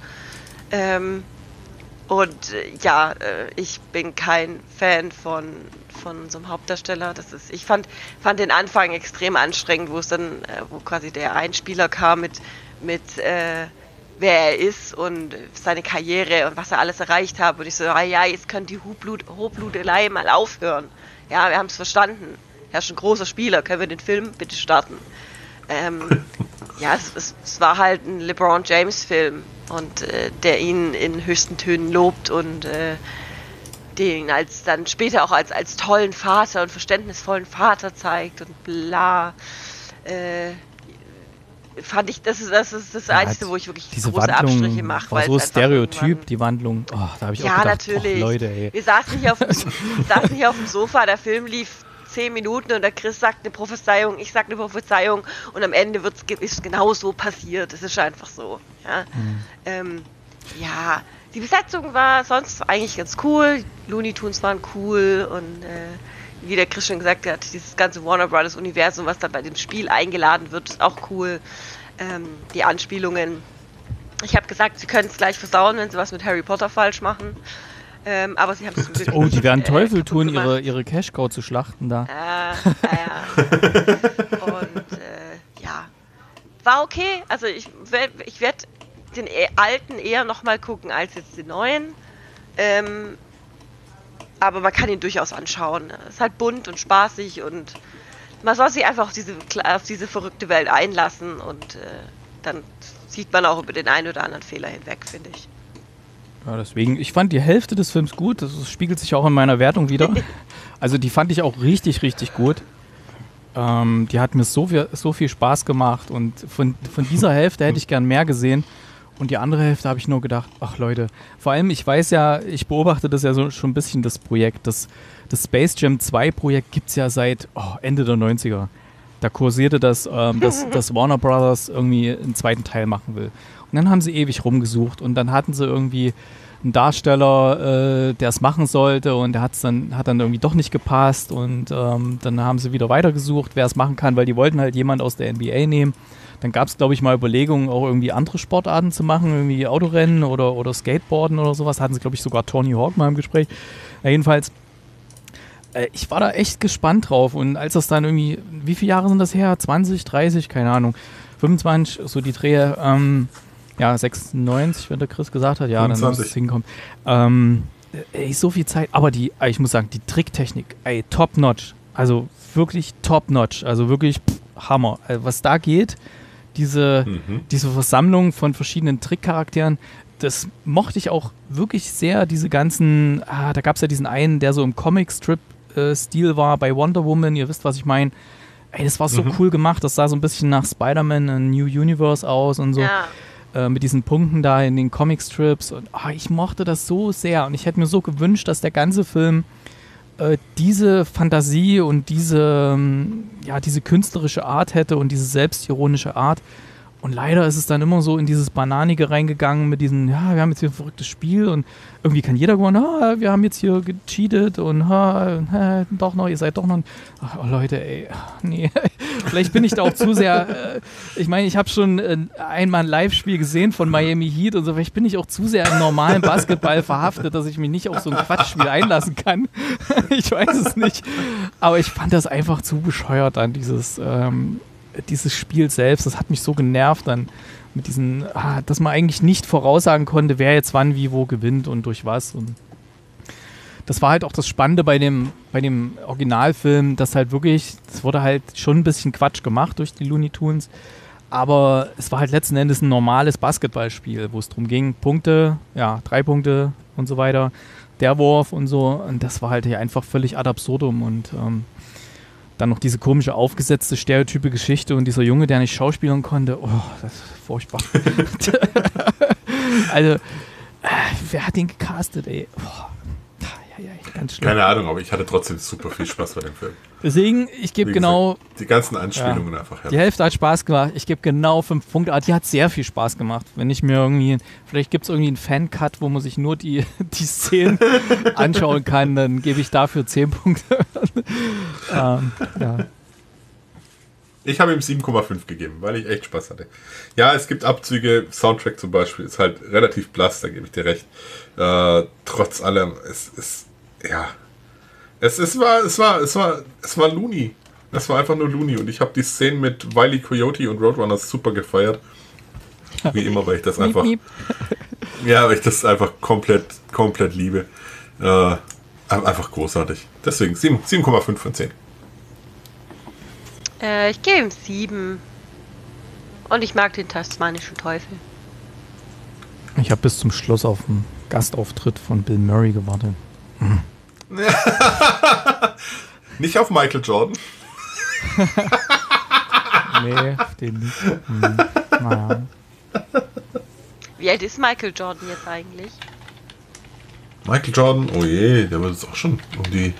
Ich bin kein Fan von unserem Hauptdarsteller. Ich fand den Anfang extrem anstrengend, wo quasi der Einspieler kam mit wer er ist und seine Karriere und was er alles erreicht hat. Und ich so, jetzt kann die Hochblutelei mal aufhören. Ja, wir haben es verstanden. Er ist ein großer Spieler, können wir den Film bitte starten? Es war halt ein LeBron James Film und der ihn in höchsten Tönen lobt und den dann später auch als tollen Vater und verständnisvollen Vater zeigt und bla. Fand ich, das ist das Einzige, wo ich wirklich diese große Wandlung Abstriche mache. War so Stereotyp, die Wandlung. Oh, da habe ich auch gedacht, natürlich. Leute, ey. Wir saßen hier auf dem Sofa, der Film lief 10 Minuten und der Chris sagt eine Prophezeiung, ich sag eine Prophezeiung und am Ende ist genau so passiert. Das ist einfach so. Ja. Die Besetzung war sonst eigentlich ganz cool. Looney Tunes waren cool und wie der Chris schon gesagt hat, dieses ganze Warner Brothers Universum, was dann bei dem Spiel eingeladen wird, ist auch cool. Die Anspielungen. Ich habe gesagt, sie können es gleich versauen, wenn sie was mit Harry Potter falsch machen. Aber sie haben es zum Glück nicht, die werden Teufel tun, ihre Cash-Cow zu schlachten da. Und war okay. Also ich werde den alten eher nochmal gucken als jetzt den neuen. aber man kann ihn durchaus anschauen. Es ist halt bunt und spaßig und man soll sich einfach auf diese verrückte Welt einlassen und dann sieht man auch über den einen oder anderen Fehler hinweg, finde ich. Ja, deswegen, ich fand die Hälfte des Films gut, das spiegelt sich auch in meiner Wertung wieder. Also die fand ich auch richtig, richtig gut. Die hat mir so viel Spaß gemacht und von dieser Hälfte hätte ich gern mehr gesehen. Und die andere Hälfte habe ich nur gedacht, ach Leute, vor allem ich weiß ja, ich beobachte das ja so schon ein bisschen, das Projekt, das Space Jam 2 Projekt gibt es ja seit Ende der 90er. Da kursierte das, dass Warner Brothers irgendwie einen zweiten Teil machen will. Und dann haben sie ewig rumgesucht und dann hatten sie irgendwie einen Darsteller, der es machen sollte und der hat dann irgendwie doch nicht gepasst und dann haben sie wieder weitergesucht, wer es machen kann, weil die wollten halt jemand aus der NBA nehmen. Dann gab es, glaube ich, mal Überlegungen, auch irgendwie andere Sportarten zu machen, irgendwie Autorennen oder Skateboarden oder sowas. Hatten sie, glaube ich, sogar Tony Hawk mal im Gespräch. Ja, jedenfalls, ich war da echt gespannt drauf. Und als das dann irgendwie, wie viele Jahre sind das her? 20, 30, keine Ahnung, 25, so die Drehe, 96, wenn der Chris gesagt hat, ja, 25. Dann muss es hinkommen. So viel Zeit, aber ich muss sagen, die Tricktechnik, top-notch. Also wirklich top-notch, also wirklich Hammer. Also, was da geht, diese Versammlung von verschiedenen Trickcharakteren, das mochte ich auch wirklich sehr, diese ganzen, da gab es ja diesen einen, der so im Comic-Strip-Stil war bei Wonder Woman, ihr wisst, was ich meine. Das war so cool gemacht, das sah so ein bisschen nach Spider-Man, ein New Universe aus und so. Ja. Mit diesen Punkten da in den Comic-Strips. Und ich mochte das so sehr und ich hätte mir so gewünscht, dass der ganze Film diese Fantasie und diese künstlerische Art hätte und diese selbstironische Art. Und leider ist es dann immer so in dieses Bananige reingegangen mit diesen, wir haben jetzt hier ein verrücktes Spiel und irgendwie kann jeder gewonnen, wir haben jetzt hier gecheatet und doch noch, ihr seid doch noch. Leute, nee. Vielleicht bin ich da auch zu sehr, ich meine, ich habe schon einmal ein Live-Spiel gesehen von Miami Heat und so, vielleicht bin ich auch zu sehr im normalen Basketball verhaftet, dass ich mich nicht auf so ein Quatschspiel einlassen kann. Ich weiß es nicht. Aber ich fand das einfach zu bescheuert an dieses Spiel selbst, das hat mich so genervt dann mit diesen, dass man eigentlich nicht voraussagen konnte, wer jetzt wann, wie, wo gewinnt und durch was. Und das war halt auch das Spannende bei dem Originalfilm, dass halt wirklich, es wurde halt schon ein bisschen Quatsch gemacht durch die Looney Tunes, aber es war halt letzten Endes ein normales Basketballspiel, wo es darum ging, Punkte, 3 Punkte und so weiter, der Wurf und so, und das war halt hier einfach völlig ad absurdum und dann noch diese komische, aufgesetzte, stereotype Geschichte und dieser Junge, der nicht schauspielern konnte. Das ist furchtbar. Also, wer hat den gecastet, ey? Ganz schlimm. Keine Ahnung, aber ich hatte trotzdem super viel Spaß bei dem Film. Deswegen, ich gebe genau... Die ganzen Anspielungen einfach. Die Hälfte hat Spaß gemacht. Ich gebe genau 5 Punkte. Die hat sehr viel Spaß gemacht. Wenn ich mir irgendwie... Vielleicht gibt es irgendwie einen Fan-Cut, wo man sich nur die Szenen anschauen kann, dann gebe ich dafür 10 Punkte. Ich habe ihm 7,5 gegeben, weil ich echt Spaß hatte. Ja, es gibt Abzüge. Soundtrack zum Beispiel ist halt relativ blass, da gebe ich dir recht. Trotz allem, es war Looney. Es war einfach nur Looney. Und ich habe die Szenen mit Wile E. Coyote und Roadrunners super gefeiert. Wie immer, weil ich das einfach... weil ich das einfach komplett liebe. Einfach großartig. Deswegen 7,5 von 10. Ich gebe ihm 7. Und ich mag den tasmanischen Teufel. Ich habe bis zum Schluss auf einen Gastauftritt von Bill Murray gewartet. Nicht auf Michael Jordan. Nee, auf den nicht. Naja. Wie alt ist Michael Jordan jetzt eigentlich? Michael Jordan, oh je, der wird jetzt auch schon um die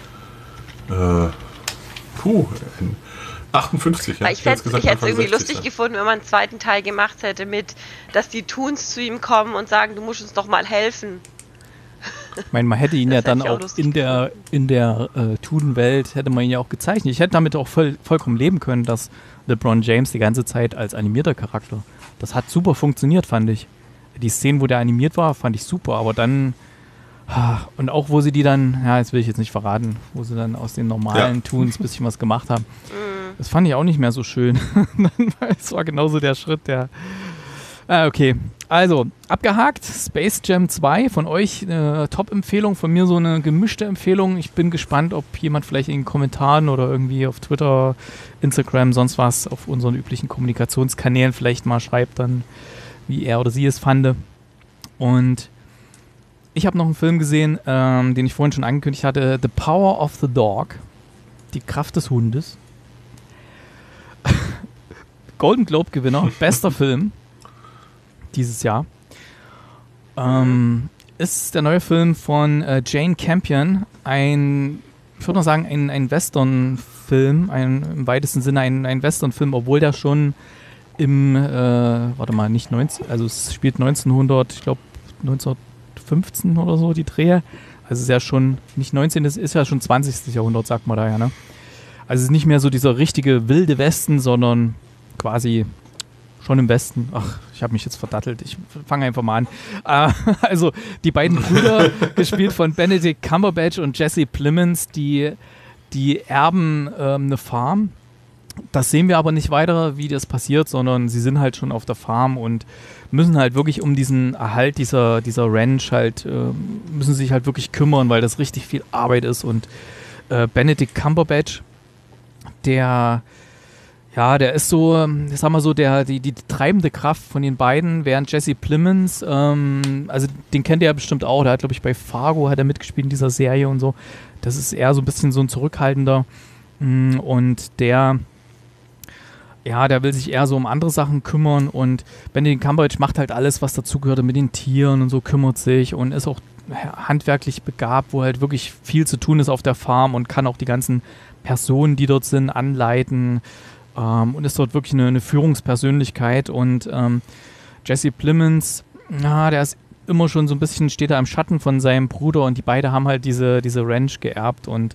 58. Ja. Ich hätte es irgendwie lustig gefunden, wenn man einen zweiten Teil gemacht hätte mit, dass die Toons zu ihm kommen und sagen, du musst uns doch mal helfen. Ich meine, man hätte ihn ja dann auch in der Toon-Welt hätte man ihn ja auch gezeichnet. Ich hätte damit auch vollkommen leben können, dass LeBron James die ganze Zeit als animierter Charakter. Das hat super funktioniert, fand ich. Die Szenen, wo der animiert war, fand ich super, aber dann und auch wo sie die dann, das will ich jetzt nicht verraten, wo sie dann aus den normalen Toons ein bisschen was gemacht haben. Das fand ich auch nicht mehr so schön. Es war genauso der Schritt, der Okay, also abgehakt. Space Jam 2 von euch, Top-Empfehlung, von mir so eine gemischte Empfehlung. Ich bin gespannt, ob jemand vielleicht in den Kommentaren oder irgendwie auf Twitter, Instagram, sonst was auf unseren üblichen Kommunikationskanälen vielleicht mal schreibt dann, wie er oder sie es fand. Und ich habe noch einen Film gesehen, den ich vorhin schon angekündigt hatte, The Power of the Dog, die Kraft des Hundes. Golden Globe-Gewinner, bester Film dieses Jahr. Ist der neue Film von Jane Campion, ich würde noch sagen, ein Western-Film, im weitesten Sinne ein Western-Film, obwohl der schon nicht 19, also es spielt 1900, ich glaube 1915 oder so, die Drehe. Also es ist ja schon, nicht 19, es ist ja schon 20. Jahrhundert, sagt man da ja, ne? Also es ist nicht mehr so dieser richtige wilde Westen, sondern quasi schon im Westen. Ach, ich habe mich jetzt verdattelt. Ich fange einfach mal an. Also die beiden Brüder, gespielt von Benedict Cumberbatch und Jesse Plemons, die erben eine Farm. Das sehen wir aber nicht weiter, wie das passiert, sondern sie sind halt schon auf der Farm und müssen halt wirklich um diesen Erhalt dieser Ranch halt, müssen sich halt wirklich kümmern, weil das richtig viel Arbeit ist. Und Benedict Cumberbatch, der ist so, ich sag mal so, die treibende Kraft von den beiden, während Jesse Plemons, also den kennt ihr ja bestimmt auch, der hat, glaube ich, bei Fargo hat er mitgespielt in dieser Serie und so. Das ist eher so ein bisschen so ein zurückhaltender und der will sich eher so um andere Sachen kümmern und Benedict Cumberbatch macht halt alles, was dazugehört mit den Tieren und so, kümmert sich und ist auch handwerklich begabt, wo halt wirklich viel zu tun ist auf der Farm und kann auch die ganzen Personen, die dort sind, anleiten. Und ist dort wirklich eine Führungspersönlichkeit und Jesse Plemons, der ist immer schon so ein bisschen, steht da im Schatten von seinem Bruder und die beiden haben halt diese Ranch geerbt und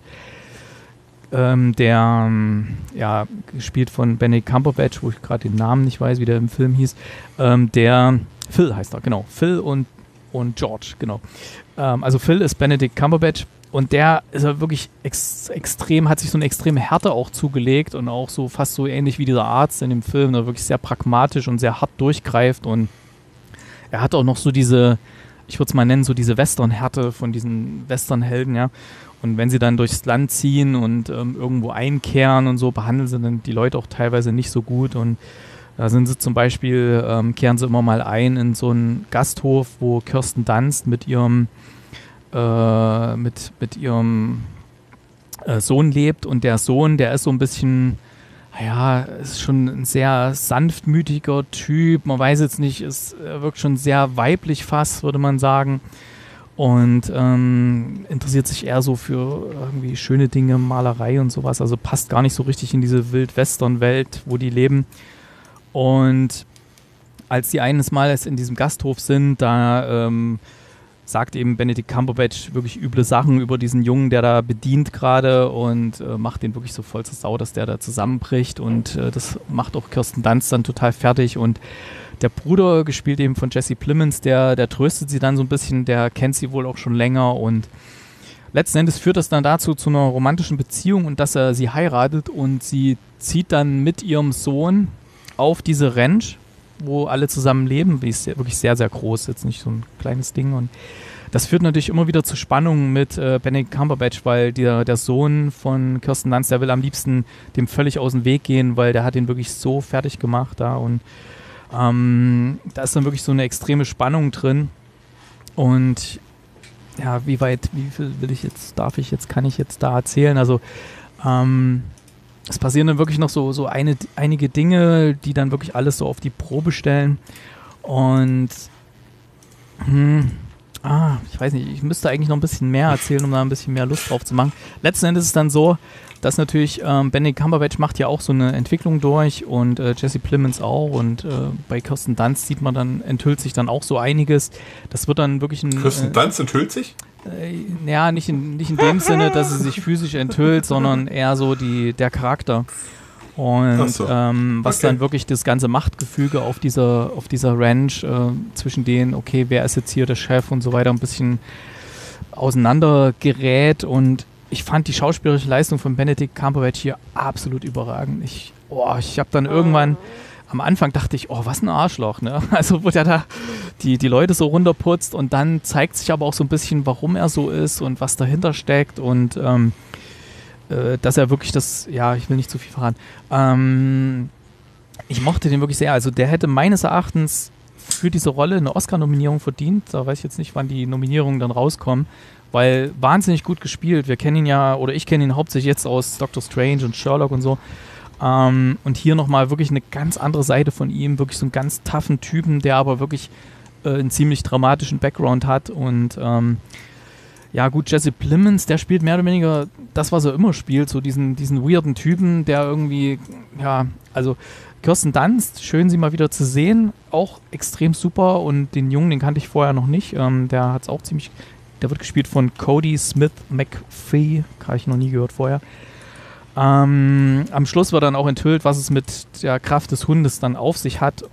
gespielt von Benedict Cumberbatch, wo ich gerade den Namen nicht weiß, wie der im Film hieß, der Phil heißt er, genau, Phil und George, genau. Also Phil ist Benedict Cumberbatch. Und der ist ja wirklich extrem, hat sich so eine extreme Härte auch zugelegt und auch so fast so ähnlich wie dieser Arzt in dem Film, der wirklich sehr pragmatisch und sehr hart durchgreift. Und er hat auch noch so diese, ich würde es mal nennen, so diese Western-Härte von diesen Western-Helden, ja. Und wenn sie dann durchs Land ziehen und irgendwo einkehren und so, behandeln sie dann die Leute auch teilweise nicht so gut. Und da sind sie zum Beispiel, kehren sie immer mal ein in so einen Gasthof, wo Kirsten Dunst mit ihrem Sohn lebt und der Sohn, der ist so ein bisschen, ist schon ein sehr sanftmütiger Typ, man weiß jetzt nicht, wirkt schon sehr weiblich fast, würde man sagen und interessiert sich eher so für irgendwie schöne Dinge, Malerei und sowas, also passt gar nicht so richtig in diese Wild-Western-Welt, wo die leben und als die eines Males in diesem Gasthof sind, da sagt eben Benedict Cumberbatch wirklich üble Sachen über diesen Jungen, der da bedient gerade und macht den wirklich so voll zur Sau, dass der da zusammenbricht und das macht auch Kirsten Dunst dann total fertig und der Bruder, gespielt eben von Jesse Plemons, der tröstet sie dann so ein bisschen, der kennt sie wohl auch schon länger und letzten Endes führt das dann dazu zu einer romantischen Beziehung und dass er sie heiratet und sie zieht dann mit ihrem Sohn auf diese Ranch, wo alle zusammen leben, die ist wirklich sehr, sehr groß, jetzt nicht so ein kleines Ding und das führt natürlich immer wieder zu Spannungen mit Benedict Cumberbatch, weil der Sohn von Kirsten Dunst, der will am liebsten dem völlig aus dem Weg gehen, weil der hat ihn wirklich so fertig gemacht da und da ist dann wirklich so eine extreme Spannung drin und ja, wie viel kann ich jetzt da erzählen, also es passieren dann wirklich noch so einige Dinge, die dann wirklich alles so auf die Probe stellen. Und ich weiß nicht, ich müsste eigentlich noch ein bisschen mehr erzählen, um da ein bisschen mehr Lust drauf zu machen. Letzten Endes ist es dann so, dass natürlich Benedict Cumberbatch macht ja auch so eine Entwicklung durch und Jesse Plemons auch und bei Kirsten Dunst enthüllt sich dann auch so einiges. Das wird dann wirklich ein... Kirsten Dunst enthüllt sich? Ja, nicht in dem Sinne, dass sie sich physisch enthüllt, sondern eher so der Charakter. Und was dann wirklich das ganze Machtgefüge auf dieser Ranch zwischen denen, okay, wer ist jetzt hier der Chef und so weiter, ein bisschen auseinander gerät. Und ich fand die schauspielerische Leistung von Benedict Cumberbatch hier absolut überragend. Ich habe dann irgendwann am Anfang dachte ich, oh, was ein Arschloch, ne? Also wo der da die Leute so runterputzt und dann zeigt sich aber auch so ein bisschen, warum er so ist und was dahinter steckt und dass er wirklich ich will nicht zu viel verraten. Ich mochte den wirklich sehr. Also der hätte meines Erachtens für diese Rolle eine Oscar-Nominierung verdient. Da weiß ich jetzt nicht, wann die Nominierungen dann rauskommen, weil wahnsinnig gut gespielt. Wir kennen ihn ja, oder ich kenne ihn hauptsächlich jetzt aus Doctor Strange und Sherlock und so. Und hier nochmal wirklich eine ganz andere Seite von ihm, wirklich so einen ganz toughen Typen, der aber wirklich einen ziemlich dramatischen Background hat und ja gut, Jesse Plemons, der spielt mehr oder weniger das, was er immer spielt, so diesen weirden Typen, der irgendwie, ja, also Kirsten Dunst, schön sie mal wieder zu sehen, auch extrem super und den Jungen, den kannte ich vorher noch nicht, der hat es auch ziemlich, der wird gespielt von Cody Smith McPhee, habe ich noch nie gehört vorher. Am Schluss wird dann auch enthüllt, was es mit der Kraft des Hundes dann auf sich hat.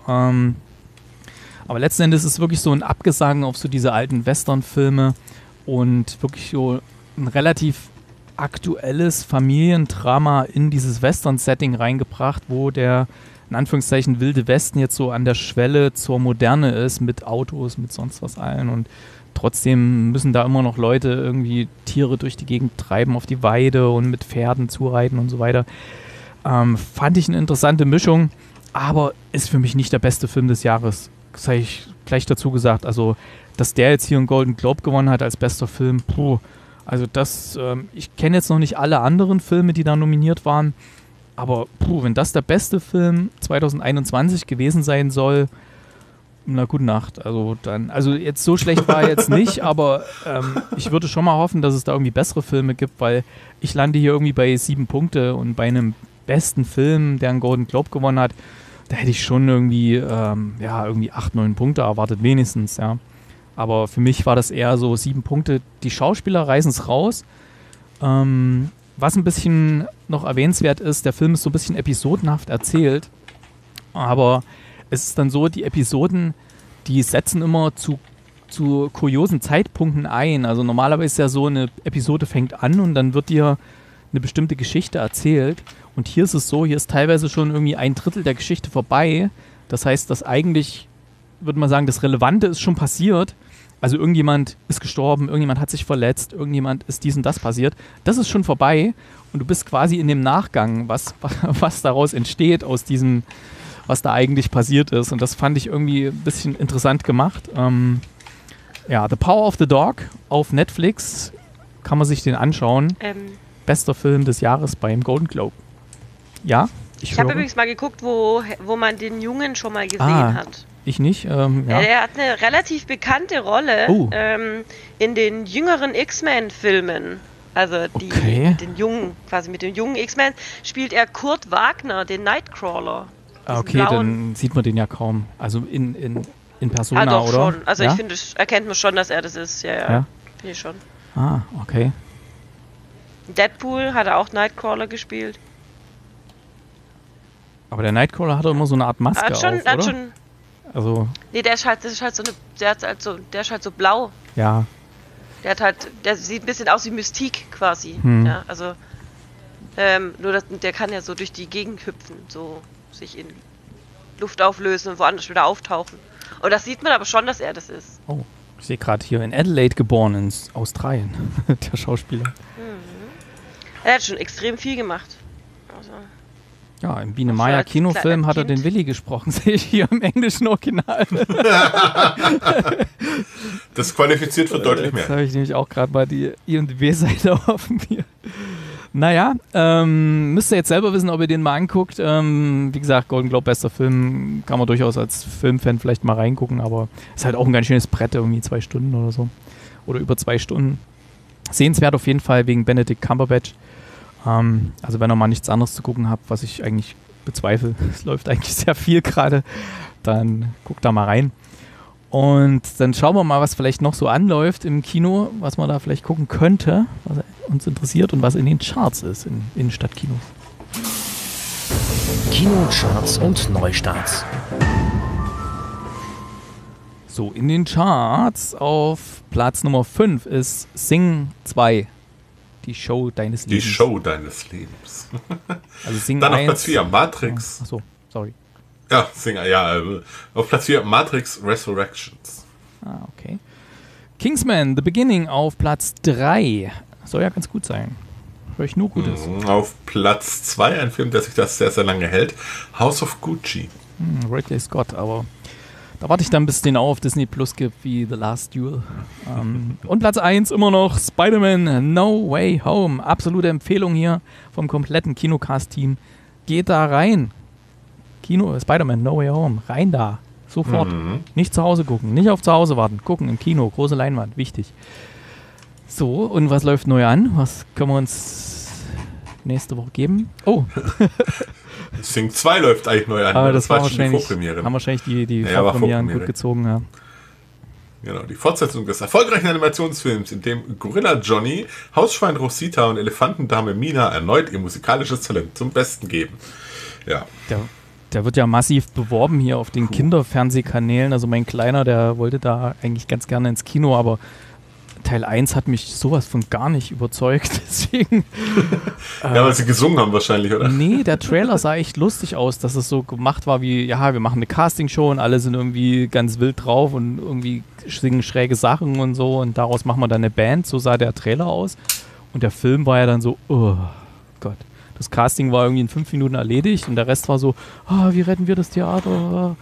Aber letzten Endes ist es wirklich so ein Abgesang auf so diese alten Western-Filme und wirklich so ein relativ aktuelles Familiendrama in dieses Western-Setting reingebracht, wo der, in Anführungszeichen, wilde Westen jetzt so an der Schwelle zur Moderne ist, mit Autos, mit sonst was allen und trotzdem müssen da immer noch Leute irgendwie Tiere durch die Gegend treiben auf die Weide und mit Pferden zureiten und so weiter. Fand ich eine interessante Mischung, aber ist für mich nicht der beste Film des Jahres. Das habe ich gleich dazu gesagt. Also, dass der jetzt hier einen Golden Globe gewonnen hat als bester Film, also das, ich kenne jetzt noch nicht alle anderen Filme, die da nominiert waren, aber wenn das der beste Film 2021 gewesen sein soll, na, gute Nacht. Also jetzt so schlecht war er jetzt nicht, aber ich würde schon mal hoffen, dass es da irgendwie bessere Filme gibt, weil ich lande hier irgendwie bei 7 Punkte und bei einem besten Film, der einen Golden Globe gewonnen hat, da hätte ich schon irgendwie, irgendwie 8, 9 Punkte erwartet, wenigstens, ja. Aber für mich war das eher so 7 Punkte. Die Schauspieler reißen es raus. Was ein bisschen noch erwähnenswert ist, der Film ist so ein bisschen episodenhaft erzählt, aber es ist dann so, die Episoden, die setzen immer zu kuriosen Zeitpunkten ein. Also normalerweise ist ja so, eine Episode fängt an und dann wird dir eine bestimmte Geschichte erzählt. Und hier ist es so, hier ist teilweise schon irgendwie 1/3 der Geschichte vorbei. Das heißt, dass eigentlich, würde man sagen, das Relevante ist schon passiert. Also irgendjemand ist gestorben, irgendjemand hat sich verletzt, irgendjemand ist dies und das passiert. Das ist schon vorbei und du bist quasi in dem Nachgang, was daraus entsteht aus diesem, was da eigentlich passiert ist. Und das fand ich irgendwie ein bisschen interessant gemacht. The Power of the Dog auf Netflix, kann man sich den anschauen. Bester Film des Jahres beim Golden Globe. Ja, ich habe übrigens mal geguckt, wo man den Jungen schon mal gesehen hat. Ich nicht. Er hat eine relativ bekannte Rolle in den jüngeren X-Men-Filmen. Also den jungen, quasi mit dem jungen X-Men spielt er Kurt Wagner, den Nightcrawler. Okay, dann sieht man den ja kaum. Also in Persona, doch, oder? Schon. Also ja? Ich finde, erkennt man schon, dass er das ist. Ja. Finde ich schon. Ah, okay. Deadpool hat er auch Nightcrawler gespielt. Aber der Nightcrawler hat doch immer so eine Art Maske auf, oder? Also. Nee, der ist halt so blau. Ja. Der sieht ein bisschen aus wie Mystique quasi. Ja, also nur der kann ja so durch die Gegend hüpfen, so sich in Luft auflösen und woanders wieder auftauchen. Und das sieht man aber schon, dass er das ist. Oh, ich sehe gerade hier in Adelaide geboren, in Australien, der Schauspieler. Er hat schon extrem viel gemacht. Also, ja, im Biene Maya Kinofilm hat er den Willi gesprochen, sehe ich hier im englischen Original. Das qualifiziert für deutlich mehr. Jetzt habe ich nämlich auch gerade mal die IMDb-Seite offen hier. Naja, müsst ihr jetzt selber wissen, ob ihr den mal anguckt. Wie gesagt, Golden Globe bester Film, kann man durchaus als Filmfan vielleicht mal reingucken, aber ist halt auch ein ganz schönes Brett, irgendwie 2 Stunden oder so. Oder über 2 Stunden. Sehenswert auf jeden Fall wegen Benedict Cumberbatch. Also wenn ihr mal nichts anderes zu gucken habt, was ich eigentlich bezweifle, es läuft eigentlich sehr viel gerade, dann guckt da mal rein. Und dann schauen wir mal, was vielleicht noch so anläuft im Kino, was man da vielleicht gucken könnte, was uns interessiert und was in den Charts ist, in Innenstadtkinos. Kinocharts und Neustarts. So, in den Charts auf Platz Nummer 5 ist Sing 2. Die Show deines Lebens. Die Show deines Lebens. Also Sing Dann 1. auf Platz 4, Matrix. Achso, sorry. Ja, Singer, ja. Auf Platz 4 Matrix Resurrections. Ah, okay. Kingsman, The Beginning auf Platz 3. Soll ja ganz gut sein. Höre ich nur Gutes. Auf Platz 2 ein Film, der sich das sehr, sehr lange hält. House of Gucci. Ridley Scott, aber da warte ich dann, bis es den auch auf Disney Plus gibt, wie The Last Duel. Und Platz 1 immer noch Spider-Man No Way Home. Absolute Empfehlung hier vom kompletten Kinocast-Team. Geht da rein. Spider-Man No Way Home. Rein da. Sofort. Nicht zu Hause gucken. Nicht auf zu Hause warten. Gucken im Kino. Große Leinwand. Wichtig. So, und was läuft neu an? Was können wir uns nächste Woche geben? Oh. Sing 2 läuft eigentlich neu an. Aber das war schon die wahrscheinlich, Vorpremiere. haben wahrscheinlich die Vorpremieren gut gezogen, ja. Genau, die Fortsetzung des erfolgreichen Animationsfilms, in dem Gorilla Johnny, Hausschwein Rosita und Elefantendame Mina erneut ihr musikalisches Talent zum Besten geben. Ja. Der wird ja massiv beworben hier auf den Kinderfernsehkanälen. Also mein Kleiner, der wollte da eigentlich ganz gerne ins Kino, aber Teil 1 hat mich sowas von gar nicht überzeugt. Deswegen. Ja, weil sie gesungen haben wahrscheinlich, oder? Nee, der Trailer sah echt lustig aus, dass es so gemacht war wie, ja, wir machen eine Castingshow und alle sind irgendwie ganz wild drauf und irgendwie singen schräge Sachen und so und daraus machen wir dann eine Band. So sah der Trailer aus. Und der Film war ja dann so, oh Gott. Das Casting war irgendwie in 5 Minuten erledigt und der Rest war so, wie retten wir das Theater?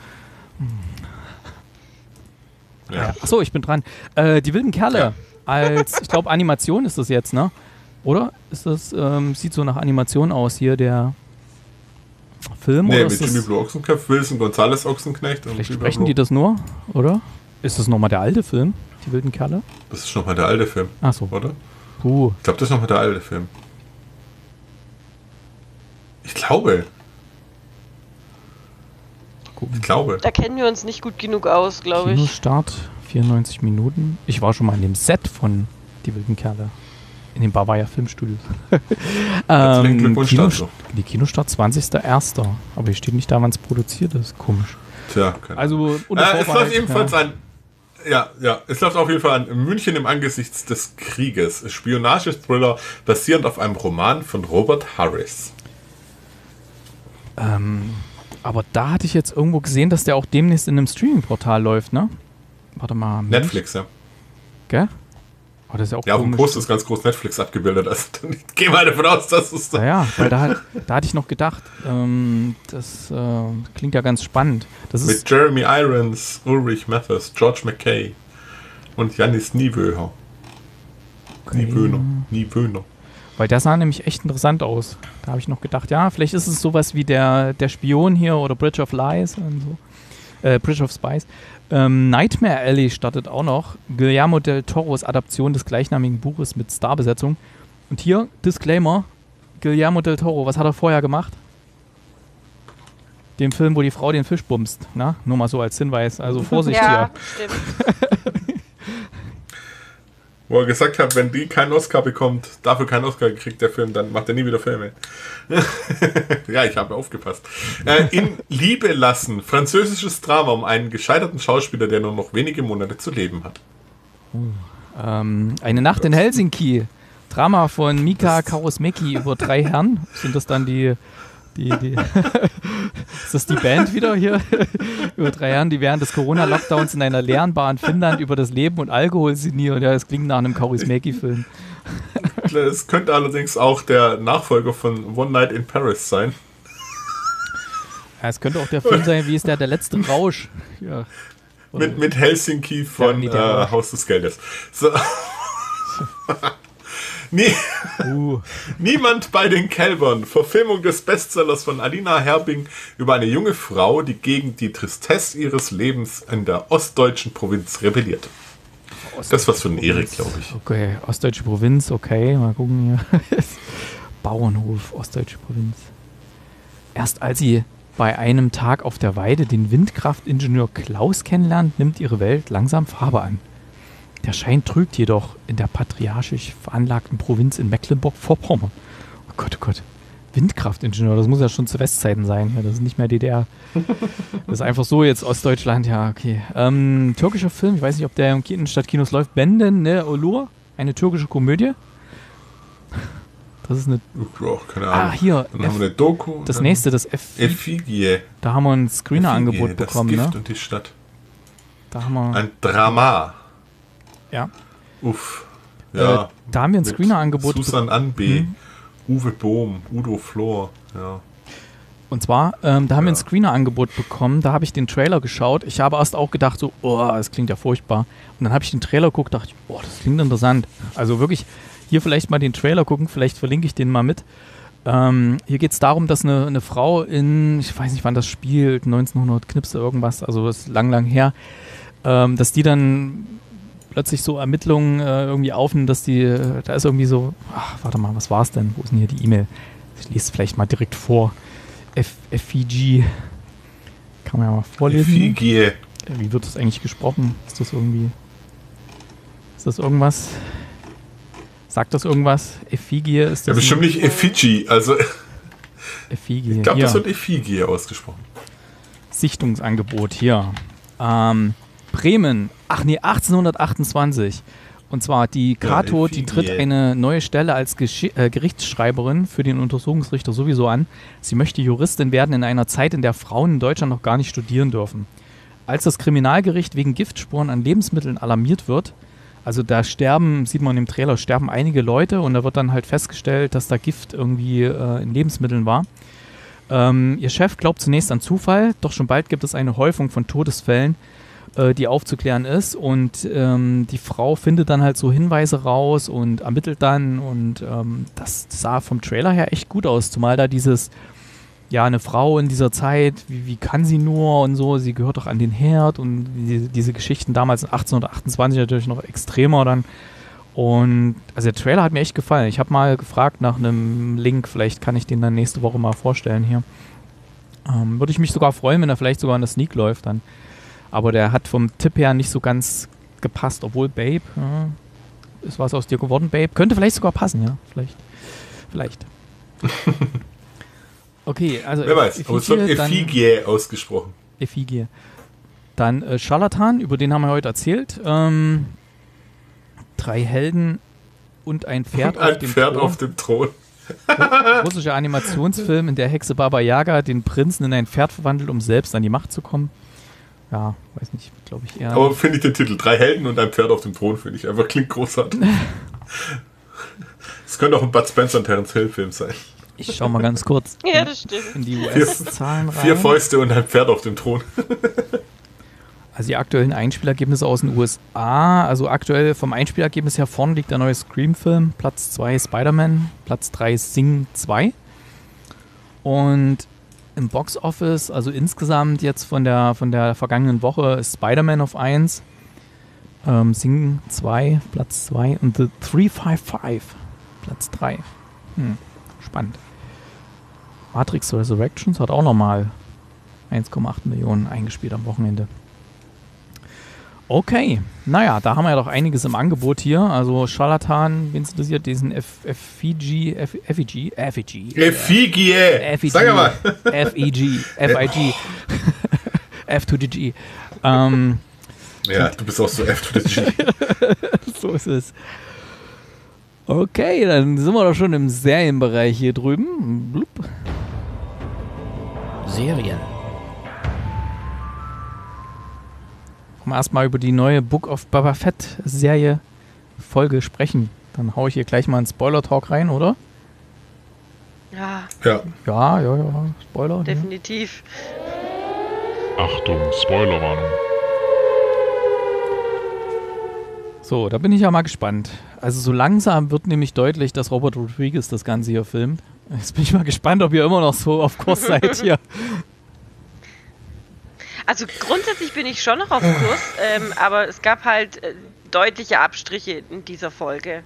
Ja. Achso, ich bin dran. Die wilden Kerle als, ich glaube, Animation ist das jetzt, ne? Oder? Ist das, sieht so nach Animation aus hier, der Film? Nee, oder mit Jimmy Blue Ochsenknecht, Wilson Gonzales Ochsenknecht. Und vielleicht sprechen die das nur, oder? Ist das nochmal der alte Film, die wilden Kerle? Das ist nochmal der alte Film. Achso. Oder? Ich glaube, das ist nochmal der alte Film. Ich glaube. Da kennen wir uns nicht gut genug aus, glaube ich. Kinostart, 94 Minuten. Ich war schon mal in dem Set von Die wilden Kerle. In den Bavaria Filmstudios. Glückwunsch dazu. Die Kinostart 20.01. Aber hier steht nicht da, wann es produziert ist. Komisch. Tja, also es läuft ebenfalls an. Ja, es läuft auf jeden Fall an München im Angesichts des Krieges. Spionage-Thriller basierend auf einem Roman von Robert Harris. Aber da hatte ich jetzt irgendwo gesehen, dass der auch demnächst in einem Streaming-Portal läuft, ne? Warte mal. Netflix, ja. Gell? Oh, das ist ja auch ja, auf dem Post ist ganz groß Netflix abgebildet. Also geh mal davon aus, dass es so. Ja, weil da hatte ich noch gedacht, das klingt ja ganz spannend. Das ist mit Jeremy Irons, Ulrich Mathers, George McKay und Janis Niewöhner. Niewöhner. Weil der sah nämlich echt interessant aus. Da habe ich noch gedacht, ja, vielleicht ist es sowas wie der Spion hier oder Bridge of Lies und so. Bridge of Spies. Nightmare Alley startet auch noch. Guillermo del Toros Adaption des gleichnamigen Buches mit Starbesetzung. Und hier, Disclaimer, Guillermo del Toro, was hat er vorher gemacht? Den Film, wo die Frau den Fisch bumst. Na? Nur mal so als Hinweis. Also Vorsicht ja, hier. Stimmt. Wo er gesagt hat, wenn die keinen Oscar bekommt, dafür keinen Oscar gekriegt, der Film, dann macht er nie wieder Filme. Ja, ich habe aufgepasst. In Liebe lassen, französisches Drama um einen gescheiterten Schauspieler, der nur noch wenige Monate zu leben hat. Eine Nacht in Helsinki. Drama von Mika Kaurismäki über 3 Herren. Sind das dann die ist das die Band wieder hier? Über 3 Herren, die während des Corona-Lockdowns in einer leeren Bar in Finnland über das Leben und Alkohol sinnieren. Ja, das klingt nach einem Kaurismäki-Film. Es könnte allerdings auch der Nachfolger von One Night in Paris sein. Ja, es könnte auch der Film sein, wie ist der letzte Rausch? Ja. Mit Helsinki von Haus des Geldes. So. Niemand bei den Kälbern. Verfilmung des Bestsellers von Alina Herbing über eine junge Frau, die gegen die Tristesse ihres Lebens in der ostdeutschen Provinz rebelliert. Das ist was für ein Erik, glaube ich. Okay, ostdeutsche Provinz, okay, mal gucken hier. Bauernhof, ostdeutsche Provinz. Erst als sie bei einem Tag auf der Weide den Windkraftingenieur Klaus kennenlernt, nimmt ihre Welt langsam Farbe an. Der Schein trügt jedoch in der patriarchisch veranlagten Provinz in Mecklenburg-Vorpommern. Oh Gott, oh Gott. Windkraftingenieur, das muss ja schon zu Westzeiten sein. Ja, das ist nicht mehr DDR. Das ist einfach so jetzt Ostdeutschland, ja, okay. Türkischer Film, ich weiß nicht, ob der im Stadtkinos läuft. Benden ne Olur, eine türkische Komödie. Das ist eine... Oh, keine Ahnung. Hier. Dann haben wir eine Doku. Das nächste, das Effigie. Da haben wir ein Screener-Angebot bekommen, das Gift ne? und die Stadt. Da haben wir... Ein Drama. Ja. Uff. Ja. Da haben wir ein Screener-Angebot Susan Anbe, Uwe Bohm, Udo Flor, ja. Und zwar, da haben wir ein Screener-Angebot bekommen, da habe ich den Trailer geschaut. Ich habe erst auch gedacht, so, oh, das klingt ja furchtbar. Und dann habe ich den Trailer geguckt, dachte ich, oh, das klingt interessant. Also wirklich, hier vielleicht mal den Trailer gucken, vielleicht verlinke ich den mal mit. Hier geht es darum, dass eine Frau ich weiß nicht, wann das spielt, 1900 Knipse irgendwas, also das ist lang her, dass die dann plötzlich so Ermittlungen irgendwie aufnimmt, dass da ist irgendwie so, warte mal, was war es denn? Wo ist denn hier die E-Mail? Ich lese es vielleicht mal direkt vor. Effigie. Kann man ja mal vorlesen. Effigie. Wie wird das eigentlich gesprochen? Ist das irgendwas? Sagt das irgendwas? Effigie ist das? Ja, bestimmt nicht Effigie, also... Effigie. Ich glaube, das wird Effigie ausgesprochen. Sichtungsangebot hier. Bremen. 1828. Und zwar die Kato, die tritt eine neue Stelle als Gerichtsschreiberin für den Untersuchungsrichter sowieso an. Sie möchte Juristin werden in einer Zeit, in der Frauen in Deutschland noch gar nicht studieren dürfen. Als das Kriminalgericht wegen Giftspuren an Lebensmitteln alarmiert wird, also da sieht man im Trailer, sterben einige Leute und da wird dann halt festgestellt, dass da Gift irgendwie in Lebensmitteln war. Ihr Chef glaubt zunächst an Zufall, doch schon bald gibt es eine Häufung von Todesfällen, die aufzuklären ist und die Frau findet dann halt so Hinweise raus und ermittelt dann und das sah vom Trailer her echt gut aus, zumal da eine Frau in dieser Zeit, wie kann sie nur und so, sie gehört doch an den Herd und diese Geschichten damals in 1828 natürlich noch extremer dann und also der Trailer hat mir echt gefallen. Ich habe mal gefragt nach einem Link, vielleicht kann ich den dann nächste Woche mal vorstellen hier. Würde ich mich sogar freuen, wenn er vielleicht sogar in der Sneak läuft dann. Aber der hat vom Tipp her nicht so ganz gepasst, obwohl Babe, ist was aus dir geworden, Babe. Könnte vielleicht sogar passen, ja, vielleicht. Okay, also wer weiß, aber es wird Effigie ausgesprochen. Effigie. Dann Scharlatan, über den haben wir heute erzählt. 3 Helden und ein Pferd, auf dem Thron. Russischer Animationsfilm, in der Hexe Baba Yaga den Prinzen in ein Pferd verwandelt, um selbst an die Macht zu kommen. Ja, weiß nicht, glaube ich eher. Aber finde ich den Titel 3 Helden und ein Pferd auf dem Thron, finde ich einfach, klingt großartig. Es könnte auch ein Bud Spencer und Terence Hill Film sein. Ich schau mal ganz kurz in die US-Zahlen rein. 4 Fäuste und ein Pferd auf dem Thron. Also die aktuellen Einspielergebnisse aus den USA. Also aktuell vom Einspielergebnis her vorne liegt der neue Scream-Film. Platz 2 Spider-Man, Platz 3 Sing 2. Und im Box-Office, also insgesamt jetzt von der vergangenen Woche, ist Spider-Man auf 1, Sing 2, Platz 2 und The 355, Platz 3. Spannend. Matrix Resurrections hat auch nochmal 1,8 Millionen eingespielt am Wochenende. Okay, naja, da haben wir ja doch einiges im Angebot hier. Also Scharlatan, wen es interessiert, diesen Effigie. Sag mal. F-E-G, F-I-G, F to the G. Ja, du bist auch so F to the G. So ist es. Okay, dann sind wir doch schon im Serienbereich hier drüben. Blub. Serien. Erstmal über die neue Book of Boba Fett Serie Folge sprechen. Dann haue ich hier gleich mal einen Spoiler-Talk rein, oder? Ja. Ja. Spoiler. Definitiv. Achtung, Spoilerwarnung. So, da bin ich ja mal gespannt. Also so langsam wird nämlich deutlich, dass Robert Rodriguez das Ganze hier filmt. Jetzt bin ich mal gespannt, ob ihr immer noch so auf Kurs seid hier. Also grundsätzlich bin ich schon noch auf Kurs, aber es gab halt deutliche Abstriche in dieser Folge.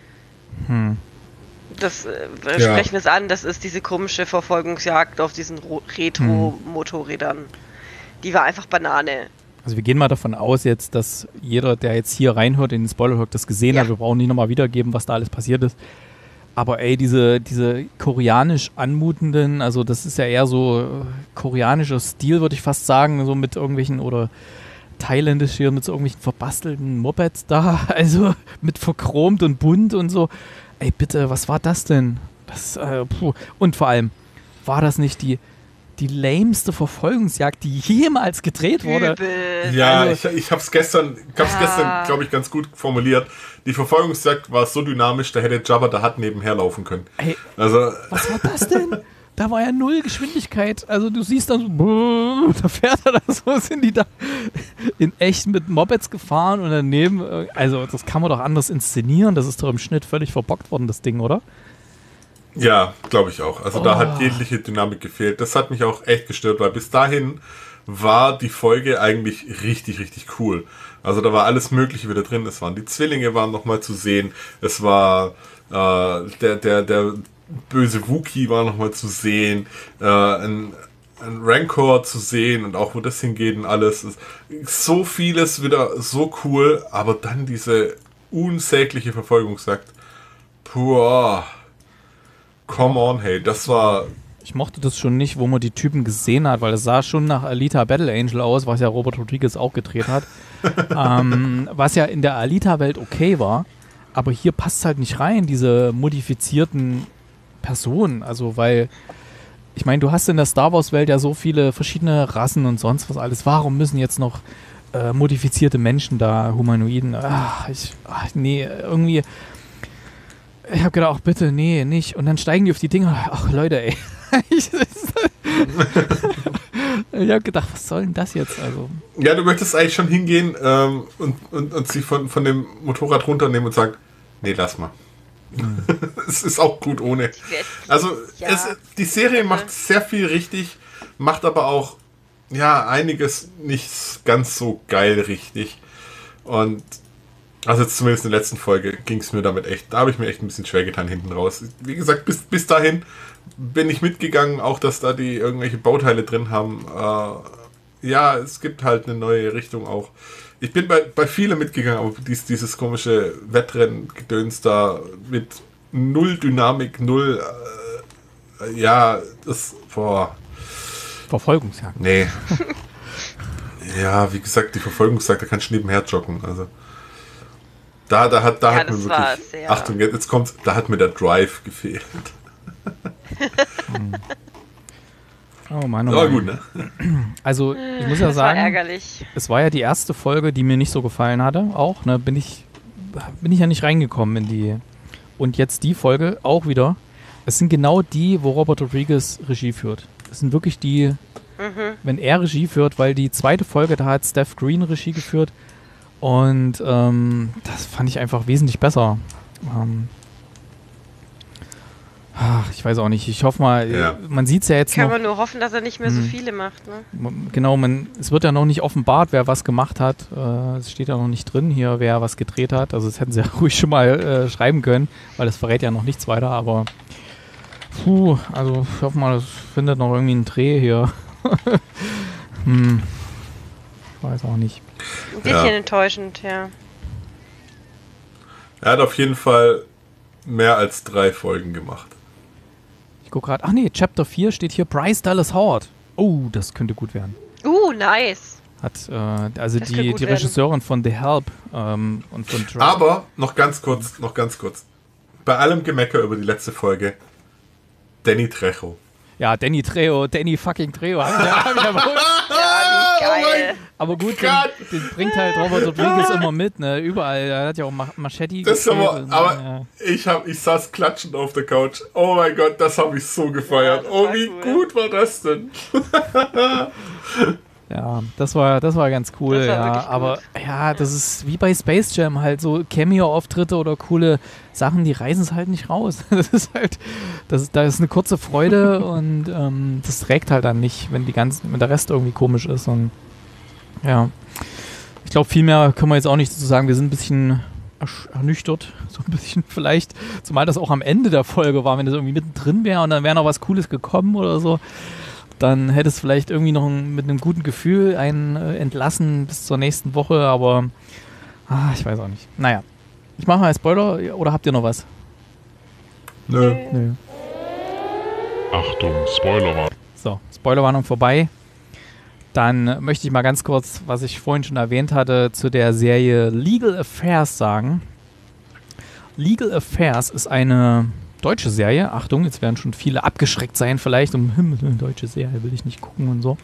Das sprechen wir es an, das ist diese komische Verfolgungsjagd auf diesen Retro-Motorrädern. Die war einfach Banane. Also wir gehen mal davon aus jetzt, dass jeder, der jetzt hier reinhört in den Spoiler-Talk, das gesehen hat. Wir brauchen nicht nochmal wiedergeben, was da alles passiert ist. Aber ey, diese koreanisch anmutenden, also das ist ja eher so koreanischer Stil, würde ich fast sagen, so mit irgendwelchen, oder thailändisch hier mit so irgendwelchen verbastelten Mopeds da, also mit verchromt und bunt und so. ey bitte, was war das denn? Das, puh. Und vor allem, war das nicht die lämste Verfolgungsjagd, die jemals gedreht wurde? Übel. Ja, Also- ich hab's gestern, glaube ich, ganz gut formuliert. Die Verfolgungsjagd war so dynamisch, da hätte Jabba the Hutt nebenher laufen können. Ey, Also, was war das denn? Da war ja null Geschwindigkeit. Also du siehst dann so, da fährt er da so, sind die da in echt mit Mopeds gefahren und daneben, also das kann man doch anders inszenieren. Das ist doch im Schnitt völlig verbockt worden, das Ding, oder? ja, glaube ich auch. Also da hat jegliche Dynamik gefehlt. Das hat mich auch echt gestört, weil bis dahin war die Folge eigentlich richtig, richtig cool. Also da war alles Mögliche wieder drin. Es waren die Zwillinge waren nochmal zu sehen. Es war der böse Wookie war nochmal zu sehen. Ein Rancor zu sehen und auch wo das hingeht und alles. So vieles wieder so cool, aber dann diese unsägliche Verfolgungsjagd. Puh. Come on, hey, das war... Ich mochte das schon nicht, wo man die Typen gesehen hat, weil es sah schon nach Alita Battle Angel aus, was ja Robert Rodriguez auch gedreht hat. Was ja in der Alita-Welt okay war, aber hier passt halt nicht rein, diese modifizierten Personen. Also, weil, ich meine, du hast in der Star Wars-Welt ja so viele verschiedene Rassen und sonst was alles. Warum müssen jetzt noch modifizierte Menschen da, Humanoiden? Nee, irgendwie... Ich habe gedacht, ach bitte, nee, nicht. Und dann steigen die auf die Dinger. Ach Leute, ey. Ich habe gedacht, was soll denn das jetzt? Also, Ja, du möchtest eigentlich schon hingehen und sie von dem Motorrad runternehmen und sagen, nee, lass mal. Es ist auch gut ohne. Also Ja. die Serie macht sehr viel richtig, macht aber auch einiges nicht ganz so geil richtig. Und also jetzt zumindest in der letzten Folge ging es mir damit echt, da habe ich mir echt ein bisschen schwer getan hinten raus. Wie gesagt, bis dahin bin ich mitgegangen, auch dass da die irgendwelche Bauteile drin haben. Es gibt halt eine neue Richtung auch. Ich bin bei vielen mitgegangen, aber dieses komische Wettrennen-Gedöns da mit null Dynamik, null, Verfolgungsjagd. Nee. Ja, wie gesagt, die Verfolgungsjagd, da kannst du nebenher joggen, also. Da hat das mir war wirklich, sehr- Achtung, jetzt kommt's, da hat mir der Drive gefehlt. Oh Mann, oh Aber Mann. gut, ne? Also, ich muss ja Das war sagen, ärgerlich. es war ja die erste Folge, die mir nicht so gefallen hatte. Auch, ne, bin ich ja nicht reingekommen in die. Und jetzt die Folge auch wieder. Es sind genau die, wo Robert Rodriguez Regie führt. Es sind wirklich die, wenn er Regie führt, weil die zweite Folge, da hat Steph Green Regie geführt. Und das fand ich einfach wesentlich besser. Ich weiß auch nicht. Ich hoffe mal, man sieht es ja jetzt Kann noch. man nur hoffen, dass er nicht mehr so viele macht, ne? Genau, es wird ja noch nicht offenbart, wer was gemacht hat. Es steht ja noch nicht drin hier, wer was gedreht hat. Also das hätten sie ja ruhig schon mal schreiben können, weil das verrät ja noch nichts weiter. Aber also ich hoffe mal, das findet noch irgendwie einen Dreh hier. Ich weiß auch nicht. Ein bisschen enttäuschend, ja. Er hat auf jeden Fall mehr als 3 Folgen gemacht. Ich gucke gerade, ach nee, Chapter 4 steht hier Bryce Dallas Howard. Oh, das könnte gut werden. Nice. Hat, also Das die könnte gut werden. Regisseurin von The Help und von Jurassic. Aber, noch ganz kurz. Bei allem Gemecker über die letzte Folge, Danny Trejo. Ja, Danny fucking Trejo. Hab ich ja gewusst. Ja, wie geil. Aber gut, Gott. den bringt halt Robert Rodriguez immer mit, ne? Überall. Er hat ja auch Machete Das gespielt aber, und, aber ich saß klatschend auf der Couch. Oh mein Gott, das habe ich so gefeiert. Ja, das Oh, war wie cool. gut war das denn? Ja, das war ganz cool, Das war ja. wirklich gut. Aber ja, das ist wie bei Space Jam halt so Cameo-Auftritte oder coole Sachen, die reißen es halt nicht raus. Das ist halt, da ist eine kurze Freude und das trägt halt dann nicht, wenn der Rest irgendwie komisch ist. Und ja, ich glaube, viel mehr können wir jetzt auch nicht dazu sagen. Wir sind ein bisschen ernüchtert, so ein bisschen vielleicht, zumal das auch am Ende der Folge war, wenn das irgendwie mittendrin wäre und dann wäre noch was Cooles gekommen oder so. Dann hätte es vielleicht irgendwie noch mit einem guten Gefühl einen entlassen bis zur nächsten Woche, aber ich weiß auch nicht. Naja, ich mache mal Spoiler, oder habt ihr noch was? Nö. Nö. Achtung, Spoilerwarnung. So, Spoilerwarnung vorbei. Dann möchte ich mal ganz kurz, was ich vorhin schon erwähnt hatte, zu der Serie Legal Affairs sagen. Legal Affairs ist eine deutsche Serie. Achtung, jetzt werden schon viele abgeschreckt sein vielleicht. Deutsche Serie will ich nicht gucken und so.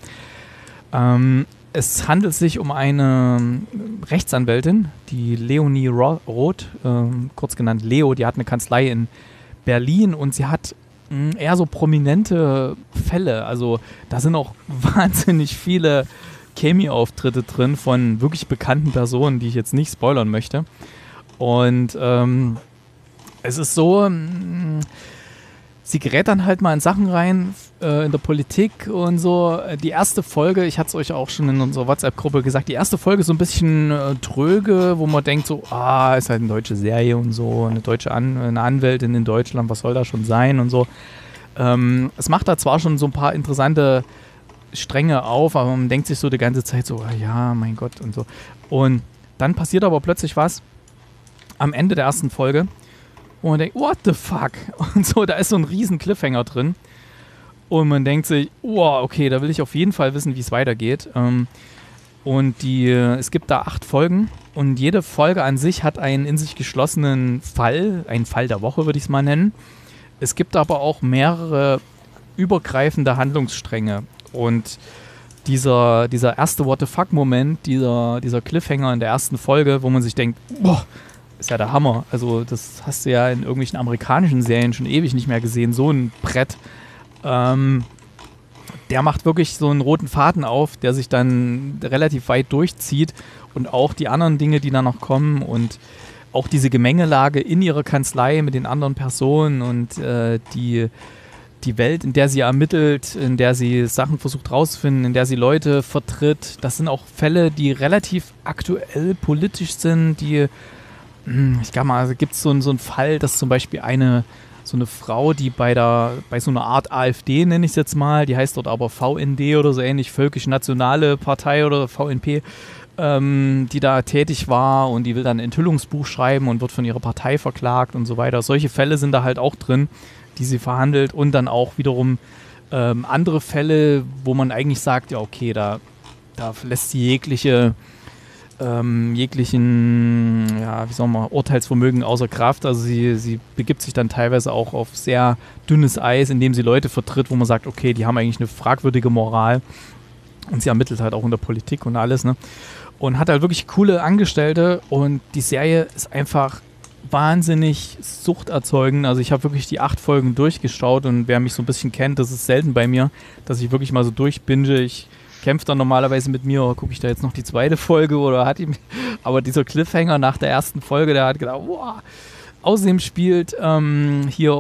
Es handelt sich um eine Rechtsanwältin, die Leonie Roth, kurz genannt Leo, die hat eine Kanzlei in Berlin und sie hat eher so prominente Fälle. Also da sind auch wahnsinnig viele Cameo-Auftritte drin von wirklich bekannten Personen, die ich jetzt nicht spoilern möchte. Und es ist so, sie gerät dann halt mal in Sachen rein, in der Politik und so. Die erste Folge, ich hatte es euch auch schon in unserer WhatsApp-Gruppe gesagt, die erste Folge ist so ein bisschen tröge, wo man denkt so, ist halt eine deutsche Serie und so, eine Anwältin in Deutschland, was soll da schon sein und so. Es macht da zwar schon so ein paar interessante Stränge auf, aber man denkt sich so die ganze Zeit so, ja, mein Gott und so. Und dann passiert aber plötzlich was am Ende der ersten Folge, wo man denkt, what the fuck? Und so, da ist so ein riesen Cliffhanger drin. Und man denkt sich, okay, da will ich auf jeden Fall wissen, wie es weitergeht. Und es gibt da 8 Folgen und jede Folge an sich hat einen in sich geschlossenen Fall, einen Fall der Woche würde ich es mal nennen. Es gibt aber auch mehrere übergreifende Handlungsstränge. Und dieser erste What the fuck-Moment, dieser Cliffhanger in der ersten Folge, wo man sich denkt, ist ja der Hammer. Also das hast du ja in irgendwelchen amerikanischen Serien schon ewig nicht mehr gesehen. So ein Brett. Der macht wirklich so einen roten Faden auf, der sich dann relativ weit durchzieht. Und auch die anderen Dinge, die da noch kommen und auch diese Gemengelage in ihrer Kanzlei mit den anderen Personen und die Welt, in der sie ermittelt, in der sie Sachen versucht rauszufinden, in der sie Leute vertritt. Das sind auch Fälle, die relativ aktuell politisch sind, ich glaube mal, also gibt es so einen Fall, dass zum Beispiel so eine Frau, die bei so einer Art AfD, nenne ich es jetzt mal, die heißt dort aber VND oder so ähnlich, Völkisch-Nationale Partei oder VNP, die da tätig war und die will dann ein Enthüllungsbuch schreiben und wird von ihrer Partei verklagt und so weiter. Solche Fälle sind da halt auch drin, die sie verhandelt und dann auch wiederum andere Fälle, wo man eigentlich sagt, ja okay, da lässt sie jeglichen Urteilsvermögen außer Kraft. Also sie begibt sich dann teilweise auch auf sehr dünnes Eis, indem sie Leute vertritt, wo man sagt, okay, die haben eigentlich eine fragwürdige Moral und sie ermittelt halt auch in der Politik und alles, ne? Und hat halt wirklich coole Angestellte und die Serie ist einfach wahnsinnig suchterzeugend. Also ich habe wirklich die 8 Folgen durchgeschaut und wer mich so ein bisschen kennt, das ist selten bei mir, dass ich wirklich mal so durchbinge. Ich kämpft dann normalerweise mit mir, gucke ich da jetzt noch die zweite Folge oder aber dieser Cliffhanger nach der ersten Folge, der hat gedacht, außerdem spielt hier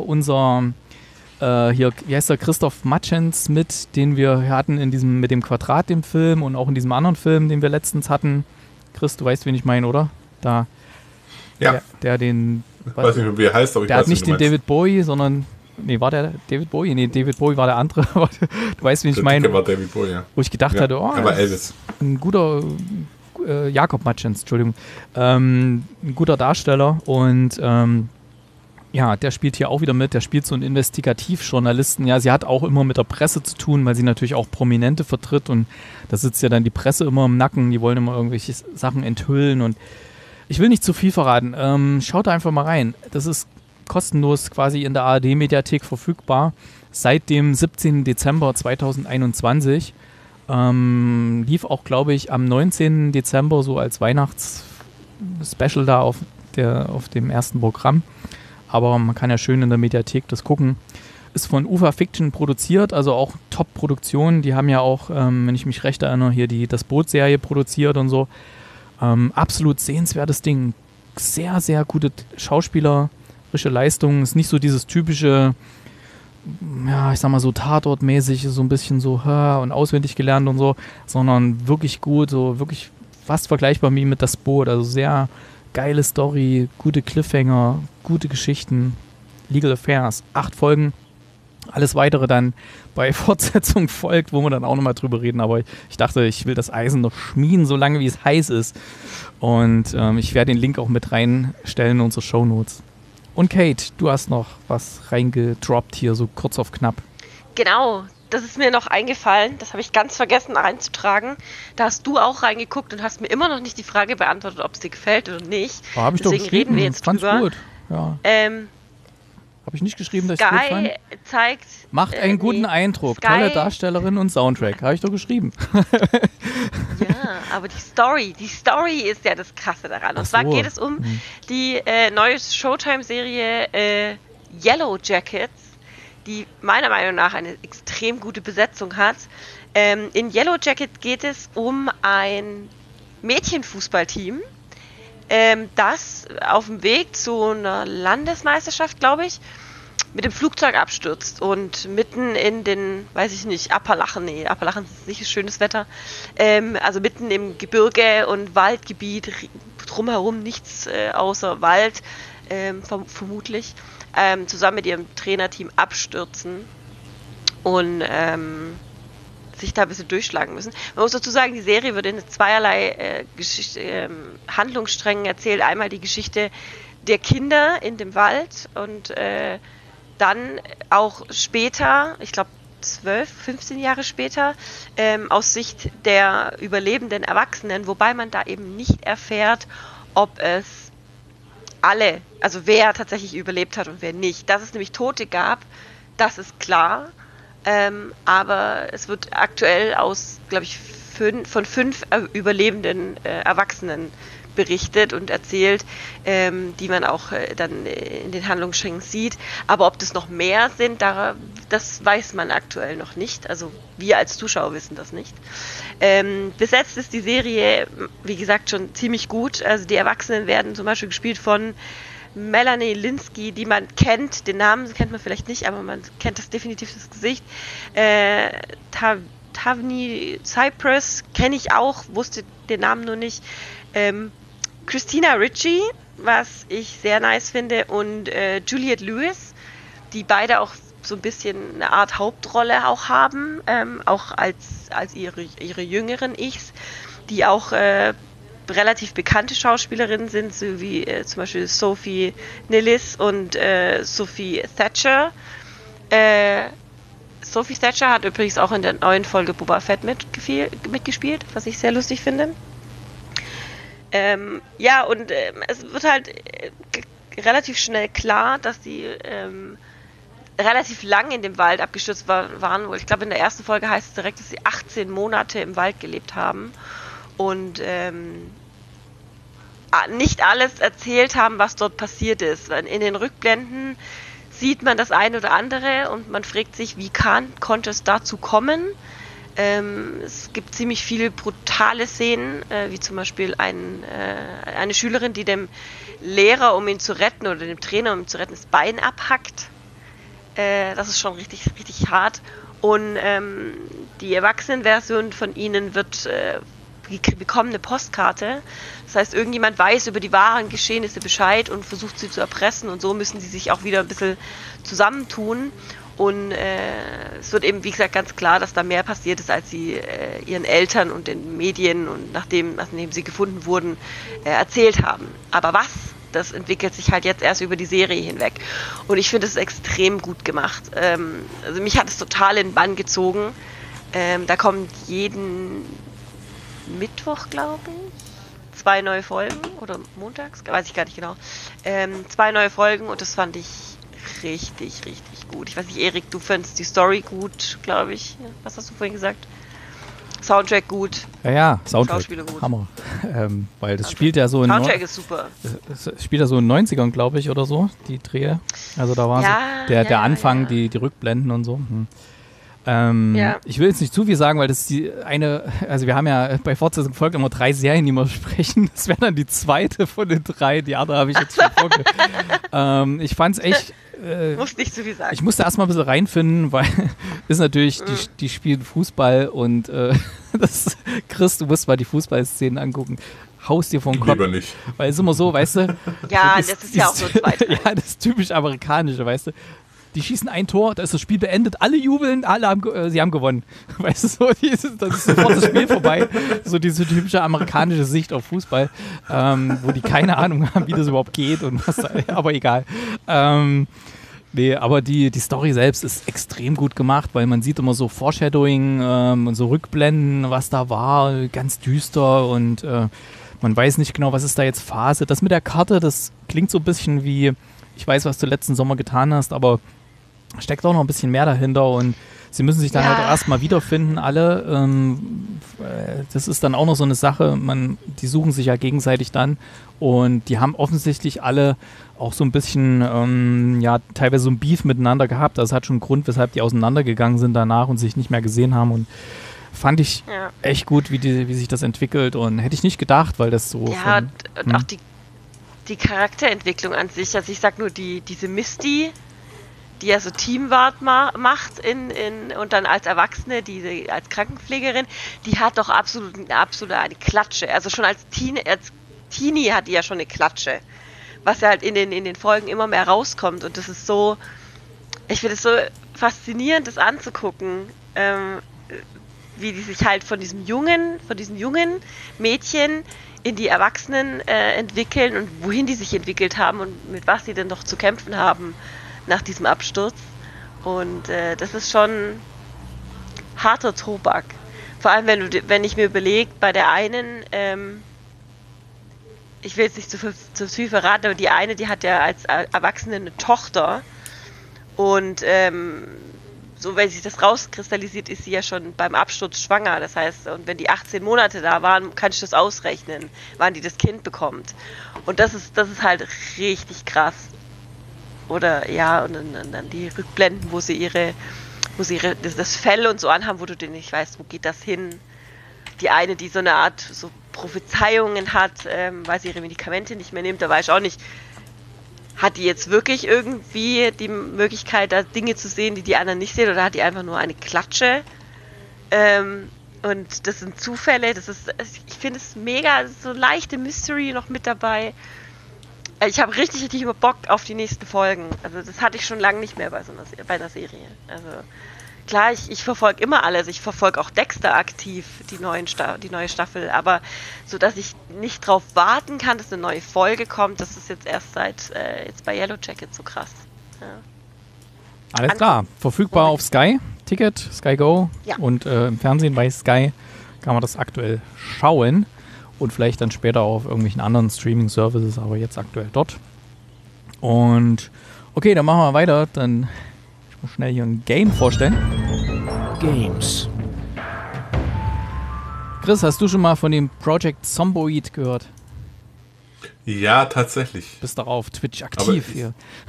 wie heißt der, Christoph Matschens mit, den wir hatten mit dem Quadrat, dem Film und auch in diesem anderen Film, den wir letztens hatten. Chris, du weißt, wen ich meine, oder? Da. Ja. Der den. Ich weiß nicht mehr, wie er heißt, aber ich der weiß hat nicht den David Bowie, sondern. Nee, war der David Bowie? Nee, David Bowie war der andere. Du weißt, wen ich meine. Der war David Bowie, ja. Wo ich gedacht hatte, er war Elvis. Ein guter Jakob Matschens, Entschuldigung. Ein guter Darsteller und der spielt hier auch wieder mit. Der spielt so einen Investigativjournalisten. Ja, sie hat auch immer mit der Presse zu tun, weil sie natürlich auch Prominente vertritt und da sitzt ja dann die Presse immer im Nacken. Die wollen immer irgendwelche Sachen enthüllen und ich will nicht zu viel verraten. Schaut da einfach mal rein. Das ist kostenlos quasi in der ARD-Mediathek verfügbar seit dem 17. Dezember 2021. Lief auch, glaube ich, am 19. Dezember so als Weihnachtsspecial da auf dem ersten Programm. Aber man kann ja schön in der Mediathek das gucken. Ist von UFA Fiction produziert, also auch Top-Produktion. Die haben ja auch, wenn ich mich recht erinnere, hier das Boot-Serie produziert und so. Absolut sehenswertes Ding. Sehr, sehr gute Schauspieler. Leistung, ist nicht so dieses typische, ja, ich sag mal so Tatortmäßig, so ein bisschen so und auswendig gelernt und so, sondern wirklich gut, so wirklich fast vergleichbar wie mit Das Boot, also sehr geile Story, gute Cliffhanger, gute Geschichten, Legal Affairs, 8 Folgen, alles weitere dann bei Fortsetzung folgt, wo wir dann auch nochmal drüber reden, aber ich dachte, ich will das Eisen noch schmieden, solange wie es heiß ist und ich werde den Link auch mit reinstellen in unsere Shownotes. Und Kate, du hast noch was reingedroppt hier, so kurz auf knapp. Genau, das ist mir noch eingefallen. Das habe ich ganz vergessen reinzutragen. Da hast du auch reingeguckt und hast mir immer noch nicht die Frage beantwortet, ob es dir gefällt oder nicht. Habe ich Deswegen doch reden wir jetzt drüber. Gut. Ja. Habe ich nicht geschrieben, dass ich Sky gut fand? zeigt... Macht einen guten Eindruck. Sky, Tolle Darstellerin und Soundtrack. Habe ich doch geschrieben. Ja, aber die Story ist ja das Krasse daran. Und Ach so. zwar geht es um die neue Showtime-Serie Yellow Jackets, die meiner Meinung nach eine extrem gute Besetzung hat. In Yellow Jacket geht es um ein Mädchenfußballteam, das auf dem Weg zu einer Landesmeisterschaft, glaube ich, mit dem Flugzeug abstürzt und mitten in den, weiß ich nicht, Appalachen ist nicht schönes Wetter, also mitten im Gebirge und Waldgebiet, drumherum nichts außer Wald, vermutlich, zusammen mit ihrem Trainerteam abstürzen und sich da ein bisschen durchschlagen müssen. Man muss dazu sagen, die Serie wird in zweierlei Handlungssträngen erzählt. Einmal die Geschichte der Kinder in dem Wald und dann auch später, ich glaube 12, 15 Jahre später, aus Sicht der überlebenden Erwachsenen, wobei man da eben nicht erfährt, ob es alle, also wer tatsächlich überlebt hat und wer nicht. Dass es nämlich Tote gab, das ist klar. Aber es wird aktuell aus, glaube ich, von 5 überlebenden Erwachsenen berichtet und erzählt, die man auch dann in den Handlungssträngen sieht. Aber ob das noch mehr sind, das weiß man aktuell noch nicht. Also wir als Zuschauer wissen das nicht. Besetzt ist die Serie, wie gesagt, schon ziemlich gut. Also die Erwachsenen werden zum Beispiel gespielt von Melanie Lynskey, die man kennt, den Namen kennt man vielleicht nicht, aber man kennt definitiv das Gesicht. Tavni Cypress kenne ich auch, wusste den Namen nur nicht. Christina Ricci, was ich sehr nice finde, und Juliette Lewis, die beide auch so ein bisschen eine Art Hauptrolle auch haben, auch als ihre jüngeren Ichs, die auch relativ bekannte Schauspielerinnen sind, so wie zum Beispiel Sophie Nillis und Sophie Thatcher. Sophie Thatcher hat übrigens auch in der neuen Folge Boba Fett mitgespielt, was ich sehr lustig finde. Ja, und es wird halt relativ schnell klar, dass die relativ lang in dem Wald abgestürzt waren. Ich glaube, in der ersten Folge heißt es direkt, dass sie 18 Monate im Wald gelebt haben. Und nicht alles erzählt haben, was dort passiert ist. In den Rückblenden sieht man das eine oder andere und man fragt sich, wie konnte es dazu kommen? Es gibt ziemlich viele brutale Szenen, wie zum Beispiel eine Schülerin, die dem Lehrer, um ihn zu retten, oder dem Trainer, um ihn zu retten, das Bein abhackt. Das ist schon richtig, richtig hart. Und die Erwachsenenversion von ihnen bekommen eine Postkarte. Das heißt, irgendjemand weiß über die wahren Geschehnisse Bescheid und versucht sie zu erpressen, und so müssen sie sich auch wieder ein bisschen zusammentun. Und es wird eben, wie gesagt, ganz klar, dass da mehr passiert ist, als sie ihren Eltern und den Medien und nachdem sie gefunden wurden, erzählt haben. Aber was? Das entwickelt sich halt jetzt erst über die Serie hinweg. Und ich finde es extrem gut gemacht. Also mich hat es total in den Bann gezogen. Da kommt jeden Mittwoch, glaube ich, 2 neue Folgen. Oder montags, weiß ich gar nicht genau. 2 neue Folgen, und das fand ich richtig, richtig gut. Ich weiß nicht, Erik, du findest die Story gut, glaube ich. Was hast du vorhin gesagt? Soundtrack gut. Ja, Soundtrack. Schauspieler gut. Hammer. Weil das spielt ja so in... Soundtrack ist super. Das spielt ja so in den 90ern, glaube ich, oder so, die Drehe. Also da war so der Anfang, die Rückblenden und so. Ich will jetzt nicht zu viel sagen, weil das ist also wir haben ja bei Fortsetzung folgt immer 3 Serien, die wir besprechen. Das wäre dann die 2. von den 3. Die andere habe ich jetzt schon vorgelegt. Ich fand es echt... Muss nicht zu viel sagen. Ich musste erstmal ein bisschen reinfinden, weil ist natürlich, die spielen Fußball und Chris, du musst mal die Fußballszenen angucken. Haust dir vom Kopf. Lieber nicht. Weil es immer so, weißt du. Ja, das ist ja auch so 2. Ja, das ist typisch amerikanische, weißt du. Die schießen ein Tor, da ist das Spiel beendet, alle jubeln, sie haben gewonnen. Weißt du, so, dann ist sofort das Spiel vorbei. So diese typische amerikanische Sicht auf Fußball, wo die keine Ahnung haben, wie das überhaupt geht und was, aber egal. Nee, aber die Story selbst ist extrem gut gemacht, weil man sieht immer so Foreshadowing und so Rückblenden, was da war, ganz düster, und man weiß nicht genau, was ist da jetzt Phase. Das mit der Karte, das klingt so ein bisschen wie ich weiß, was du letzten Sommer getan hast, aber steckt auch noch ein bisschen mehr dahinter und sie müssen sich dann halt auch erstmal wiederfinden, alle. Das ist dann auch noch so eine Sache, die suchen sich ja gegenseitig dann und die haben offensichtlich alle auch so ein bisschen, teilweise so ein Beef miteinander gehabt. Das hat schon einen Grund, weshalb die auseinandergegangen sind danach und sich nicht mehr gesehen haben und fand ich echt gut, wie sich das entwickelt und hätte ich nicht gedacht, weil das so... Ja, und auch die Charakterentwicklung an sich, also ich sag nur, diese Misty, die ja so Teamwart macht und dann als Erwachsene, als Krankenpflegerin, die hat doch absolut eine Klatsche. Also schon als Teenie hat die ja schon eine Klatsche. Was ja halt in den Folgen immer mehr rauskommt. Und das ist so, ich finde es so faszinierend, das anzugucken, wie die sich halt von diesem jungen Mädchen in die Erwachsenen entwickeln und wohin die sich entwickelt haben und mit was sie denn noch zu kämpfen haben nach diesem Absturz. Und das ist schon harter Tobak. Vor allem, wenn ich mir überlege, bei der einen, ich will jetzt nicht zu viel verraten, aber die eine, die hat ja als Erwachsene eine Tochter. Und so, wenn sich das rauskristallisiert, ist sie ja schon beim Absturz schwanger. Das heißt, und wenn die 18 Monate da waren, kann ich das ausrechnen, wann die das Kind bekommt. Und das ist halt richtig krass. Oder ja, und dann die Rückblenden, wo sie das Fell und so anhaben, wo du den nicht weißt, wo geht das hin. Die eine, die so eine Art so Prophezeiungen hat, weil sie ihre Medikamente nicht mehr nimmt, da weiß ich auch nicht, hat die jetzt wirklich irgendwie die Möglichkeit, da Dinge zu sehen, die die anderen nicht sehen, oder hat die einfach nur eine Klatsche? Und das sind Zufälle, ich finde es mega, so leichte Mystery noch mit dabei. Ich habe richtig immer Bock auf die nächsten Folgen. Also das hatte ich schon lange nicht mehr bei einer Serie. Also klar, ich verfolge immer alles. Ich verfolge auch Dexter aktiv, die neue Staffel. Aber so, dass ich nicht drauf warten kann, dass eine neue Folge kommt, das ist jetzt erst jetzt bei Yellow Jacket so krass. Ja. Alles klar. Verfügbar auf Sky. Ticket, Sky Go. Ja. Und im Fernsehen bei Sky kann man das aktuell schauen. Und vielleicht dann später auch auf irgendwelchen anderen Streaming-Services, aber jetzt aktuell dort. Und okay, dann machen wir weiter. Dann ich muss schnell hier ein Game vorstellen. Games. Chris, hast du schon mal von dem Project Zomboid gehört? Ja, tatsächlich. Bist doch auf Twitch aktiv hier.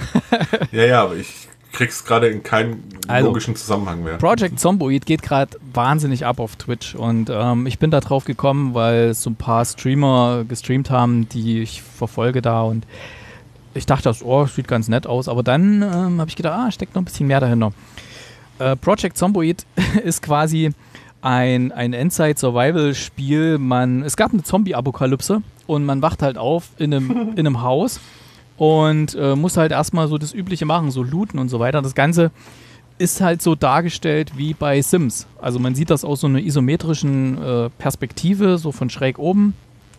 Ja, aber ich krieg's gerade in keinen logischen Zusammenhang mehr. Project Zomboid geht gerade wahnsinnig ab auf Twitch und ich bin da drauf gekommen, weil so ein paar Streamer gestreamt haben, die ich verfolge da und ich dachte, sieht ganz nett aus, aber dann habe ich gedacht, steckt noch ein bisschen mehr dahinter. Project Zomboid ist quasi ein Endzeit-Survival-Spiel. Es gab eine Zombie-Apokalypse und man wacht halt auf in einem Haus und muss halt erstmal so das Übliche machen, so looten und so weiter. Das Ganze ist halt so dargestellt wie bei Sims. Also man sieht das aus so einer isometrischen Perspektive, so von schräg oben.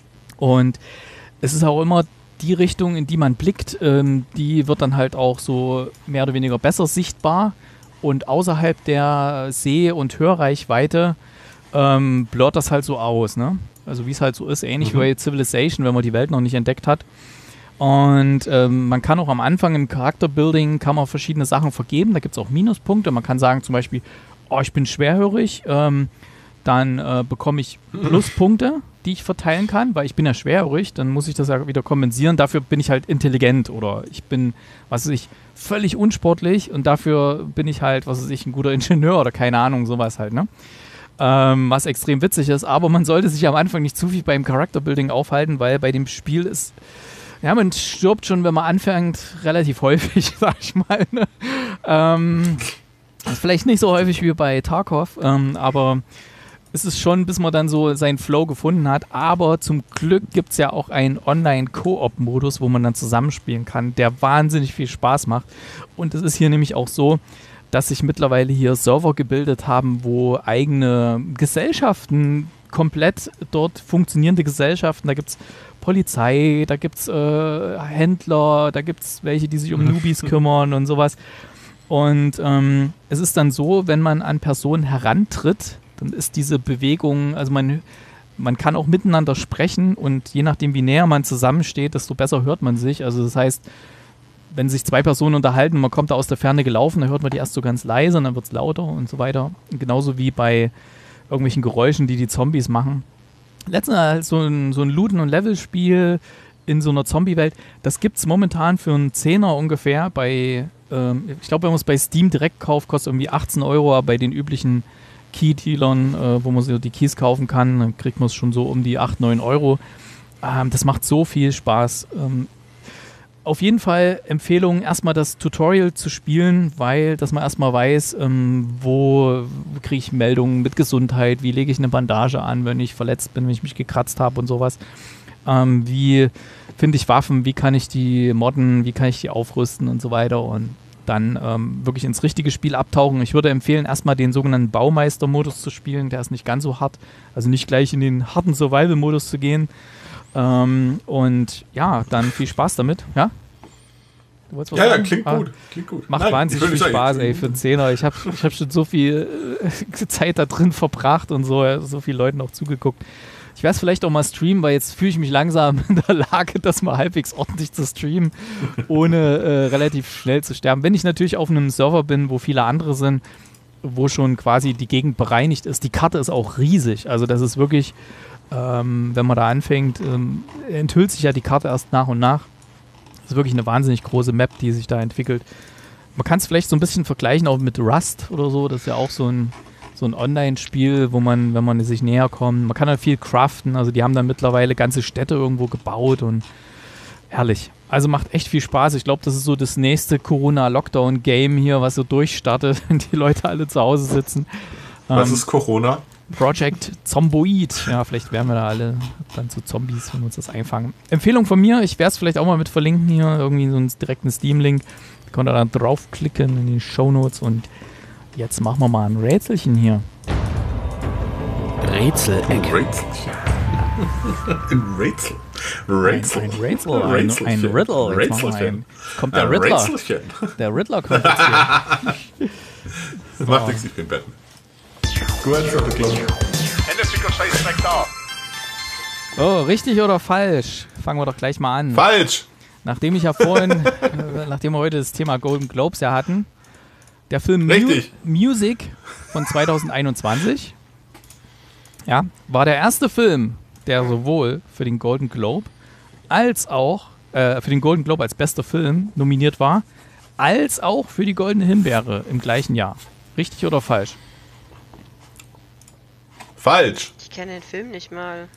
Und es ist auch immer die Richtung, in die man blickt, die wird dann halt auch so mehr oder weniger besser sichtbar. Und außerhalb der Seh- und Hörreichweite blurrt das halt so aus, ne? Also wie es halt so ist, ähnlich wie bei Civilization, wenn man die Welt noch nicht entdeckt hat. Und man kann auch am Anfang im Charakterbuilding kann man verschiedene Sachen vergeben. Da gibt es auch Minuspunkte. Man kann sagen zum Beispiel, ich bin schwerhörig, dann bekomme ich Pluspunkte, die ich verteilen kann, weil ich bin ja schwerhörig, dann muss ich das ja wieder kompensieren. Dafür bin ich halt intelligent oder ich bin, völlig unsportlich und dafür bin ich halt, ein guter Ingenieur oder keine Ahnung, sowas halt, ne? Was extrem witzig ist, aber man sollte sich am Anfang nicht zu viel beim Charakterbuilding aufhalten, weil bei dem Spiel ist, ja, man stirbt schon, wenn man anfängt, relativ häufig, sag ich mal, ne? Vielleicht nicht so häufig wie bei Tarkov, aber es ist schon, bis man dann so seinen Flow gefunden hat. Aber zum Glück gibt es ja auch einen Online-Koop-Modus, wo man dann zusammenspielen kann, der wahnsinnig viel Spaß macht. Und es ist hier nämlich auch so, dass sich mittlerweile hier Server gebildet haben, wo eigene Gesellschaften, komplett dort funktionierende Gesellschaften, da gibt es Polizei, da gibt es Händler, da gibt es welche, die sich um Newbies kümmern und sowas. Und es ist dann so, wenn man an Personen herantritt, dann ist diese Bewegung, also man kann auch miteinander sprechen und je nachdem, wie näher man zusammensteht, desto besser hört man sich. Also das heißt, wenn sich zwei Personen unterhalten, man kommt da aus der Ferne gelaufen, dann hört man die erst so ganz leise und dann wird es lauter und so weiter. Genauso wie bei irgendwelchen Geräuschen, die Zombies machen. Letztendlich halt so ein Looten- und Levelspiel in so einer Zombie-Welt. Das gibt es momentan für einen Zehner ungefähr bei, ich glaube, wenn man es bei Steam direkt kauft, kostet irgendwie 18 €, aber bei den üblichen Key-Dealern, wo man so die Keys kaufen kann, dann kriegt man es schon so um die 8, 9 €. Das macht so viel Spaß. Auf jeden Fall Empfehlung, erstmal das Tutorial zu spielen, weil dass man erstmal weiß, wo kriege ich Meldungen mit Gesundheit, wie lege ich eine Bandage an, wenn ich verletzt bin, wenn ich mich gekratzt habe und sowas. Wie finde ich Waffen, wie kann ich die modden, wie kann ich die aufrüsten und so weiter und dann wirklich ins richtige Spiel abtauchen. Ich würde empfehlen, erstmal den sogenannten Baumeister-Modus zu spielen, der ist nicht ganz so hart, also nicht gleich in den harten Survival-Modus zu gehen. Und ja, dann viel Spaß damit, ja? Du wolltest was sagen? Klingt gut. Klingt gut. Macht wahnsinnig viel Spaß, ey, für einen Zehner. Ich hab schon so viel Zeit da drin verbracht und so vielen Leuten auch zugeguckt. Ich werde es vielleicht auch mal streamen, weil jetzt fühle ich mich langsam in der Lage, das mal halbwegs ordentlich zu streamen, ohne relativ schnell zu sterben. Wenn ich natürlich auf einem Server bin, wo viele andere sind, wo schon quasi die Gegend bereinigt ist. Die Karte ist auch riesig, also das ist wirklich... wenn man da anfängt, enthüllt sich ja die Karte erst nach und nach. Das ist wirklich eine wahnsinnig große Map, die sich da entwickelt. Man kann es vielleicht so ein bisschen vergleichen auch mit Rust oder so. Das ist ja auch so ein Online-Spiel, wo man, wenn man sich näher kommt, man kann da viel craften. Also die haben da mittlerweile ganze Städte irgendwo gebaut und herrlich. Also macht echt viel Spaß. Ich glaube, das ist so das nächste Corona-Lockdown-Game hier, was so durchstartet, wenn die Leute alle zu Hause sitzen. Was ist Corona? Project Zomboid. Ja, vielleicht werden wir da alle dann zu Zombies, wenn wir uns das einfangen. Empfehlung von mir, ich werde es vielleicht auch mal mit verlinken hier, irgendwie so einen direkten Steam-Link. Da könnt ihr dann draufklicken in die Shownotes und jetzt machen wir mal ein Rätselchen hier. Rätselecke. Rätselchen. Ein Rätsel. Rätsel. Ein Rätsel. Ein Riddle. Rätselchen. Kommt der Ein Riddler. Rätselchen. Der Riddler kommt jetzt hier. Das macht nichts, ich bin Batman. Go ahead, drop the glove. Oh, richtig oder falsch? Fangen wir doch gleich mal an. Falsch! Nachdem ich ja vorhin, nachdem wir heute das Thema Golden Globes ja hatten, der Film Music von 2021, ja, war der erste Film, der sowohl für den Golden Globe als auch für den Golden Globe als bester Film nominiert war, als auch für die Goldene Himbeere im gleichen Jahr. Richtig oder falsch? Falsch! Ich kenne den Film nicht mal.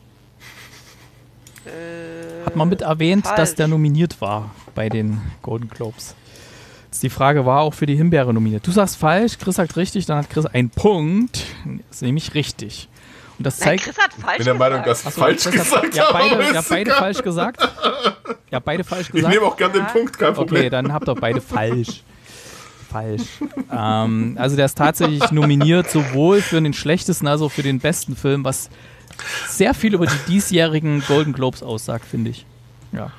Hat man mit erwähnt, falsch. dass der nominiert war bei den Golden Globes. Jetzt die Frage, war auch für die Himbeere nominiert. Du sagst falsch, Chris sagt richtig, dann hat Chris einen Punkt. Das ist nämlich richtig. Und das Nein, zeigt... Chris hat falsch Ich bin der Meinung, gesagt. dass falsch gesagt Ihr habt habe. beide falsch gesagt. Ihr habt beide falsch Ich gesagt. nehme auch gern den Punkt, kein Problem. Okay, dann habt ihr beide falsch. Also der ist tatsächlich nominiert, sowohl für den schlechtesten als auch für den besten Film, was sehr viel über die diesjährigen Golden Globes aussagt, finde ich. Ja.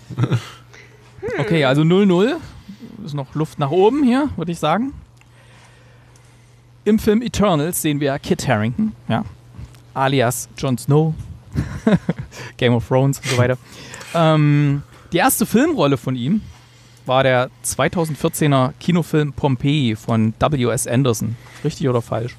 Okay, also 0-0. Ist noch Luft nach oben hier, würde ich sagen. Im Film Eternals sehen wir Kit Harington, ja, alias Jon Snow, Game of Thrones und so weiter. Die erste Filmrolle von ihm war der 2014er Kinofilm Pompeii von W.S. Anderson. Richtig oder falsch?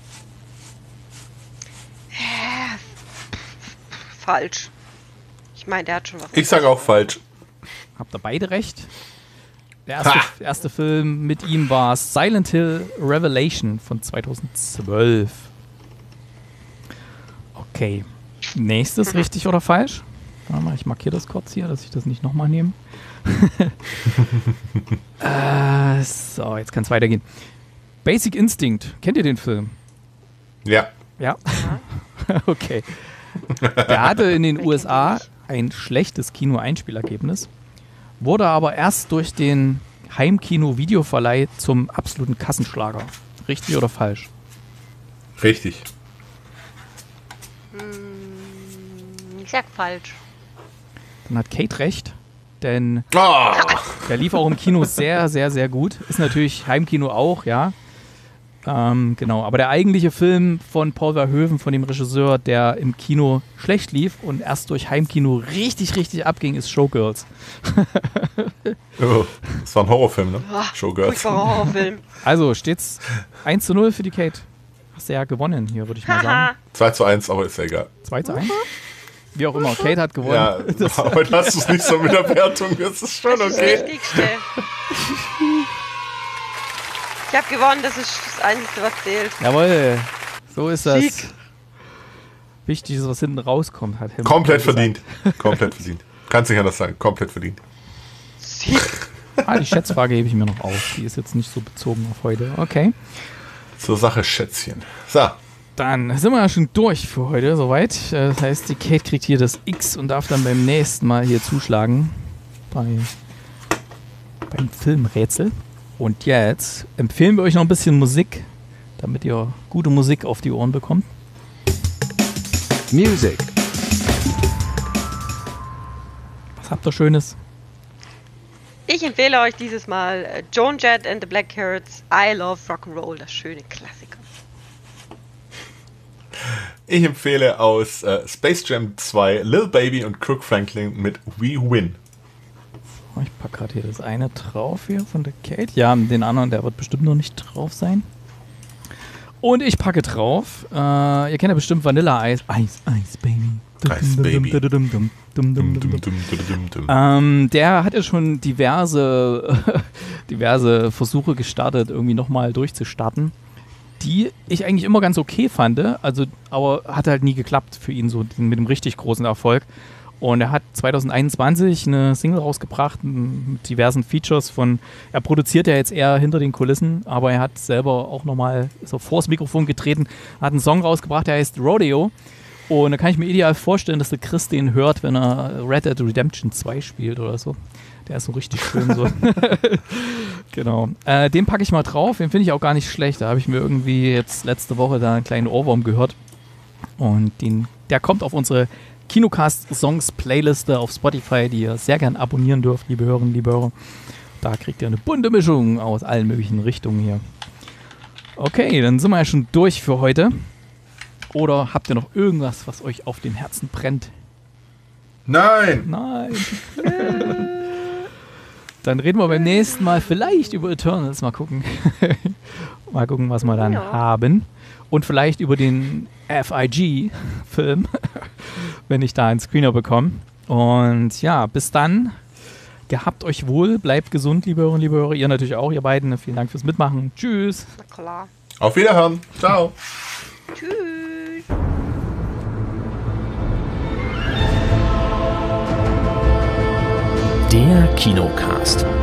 Falsch. Ich meine, der hat schon was. Ich sage auch falsch. Habt ihr beide recht? Der erste Film mit ihm war Silent Hill Revelation von 2012. Okay. Nächstes, richtig oder falsch? Warte mal, ich markiere das kurz hier, dass ich das nicht nochmal nehme. So, jetzt kann es weitergehen. Basic Instinct. Kennt ihr den Film? Ja. Ja? Okay. Der hatte in den USA ein schlechtes Kino-Einspielergebnis, wurde aber erst durch den Heimkino-Videoverleih zum absoluten Kassenschlager. Richtig oder falsch? Richtig. Ich sag falsch. Dann hat Kate recht, denn Oh. der lief auch im Kino sehr, sehr, sehr gut. Ist natürlich Heimkino auch, ja. Genau, aber der eigentliche Film von Paul Verhoeven, von dem Regisseur, der im Kino schlecht lief und erst durch Heimkino richtig, richtig abging, ist Showgirls. Oh, das war ein Horrorfilm, ne? Showgirls. Furchtbarer Horrorfilm. Also steht's 1:0 für die Kate. Hast du ja gewonnen hier, würde ich mal sagen. 2:1, aber ist ja egal. 2:1? Wie auch immer, Kate hat gewonnen. Ja, heute hast du es nicht so mit der Wertung, das ist schon Das ist okay. das Wichtigste. Ich habe gewonnen, das ist das Einzige, was zählt. Jawohl, so ist das. Sieg. Wichtig ist, was hinten rauskommt. Hat Helmut Komplett gesagt. verdient. Komplett verdient. Kannst nicht anders sagen. Komplett verdient. Sieg. Die Schätzfrage hebe ich mir noch auf. Die ist jetzt nicht so bezogen auf heute. Okay. Zur Sache, Schätzchen. So. Dann sind wir ja schon durch für heute, soweit. Das heißt, die Kate kriegt hier das X und darf dann beim nächsten Mal hier zuschlagen. Beim Filmrätsel. Und jetzt empfehlen wir euch noch ein bisschen Musik, damit ihr gute Musik auf die Ohren bekommt. Music. Was habt ihr Schönes? Ich empfehle euch dieses Mal Joan Jett and the Black Carrots, I Love Rock'n'Roll, das schöne Klassiker. Ich empfehle aus Space Jam 2 Lil Baby und Crook Franklin mit We Win. Ich packe gerade hier das eine drauf hier von der Kate. Ja, den anderen, der wird bestimmt noch nicht drauf sein. Und ich packe drauf, ihr kennt ja bestimmt Vanilla Ice. Ice, Baby. Ice Baby. Der hat ja schon diverse Versuche gestartet, irgendwie nochmal durchzustarten, die ich eigentlich immer ganz okay fand, also, aber hat halt nie geklappt für ihn so mit dem richtig großen Erfolg. Und er hat 2021 eine Single rausgebracht mit diversen Features er produziert ja jetzt eher hinter den Kulissen, aber er hat selber auch nochmal so vors Mikrofon getreten, hat einen Song rausgebracht, der heißt Rodeo. Und da kann ich mir ideal vorstellen, dass der Chris den hört, wenn er Red Dead Redemption 2 spielt oder so. Der ist so richtig schön so. Genau. Den packe ich mal drauf, den finde ich auch gar nicht schlecht. Da habe ich mir irgendwie jetzt letzte Woche da einen kleinen Ohrwurm gehört. Und der kommt auf unsere Kinocast-Songs-Playliste auf Spotify, die ihr sehr gern abonnieren dürft, liebe Hörerinnen, liebe Hörer. Da kriegt ihr eine bunte Mischung aus allen möglichen Richtungen hier. Okay, dann sind wir ja schon durch für heute. Oder habt ihr noch irgendwas, was euch auf dem Herzen brennt? Nein! Nein. Dann reden wir beim nächsten Mal vielleicht über Eternals. Mal gucken. Mal gucken, was wir dann haben. Und vielleicht über den FIG-Film, wenn ich da einen Screener bekomme. Und ja, bis dann. Gehabt euch wohl. Bleibt gesund, liebe Hörerinnen, liebe Hörer. Ihr natürlich auch, ihr beiden. Vielen Dank fürs Mitmachen. Tschüss. Na klar. Auf Wiederhören. Ciao. Tschüss. Der Kinocast.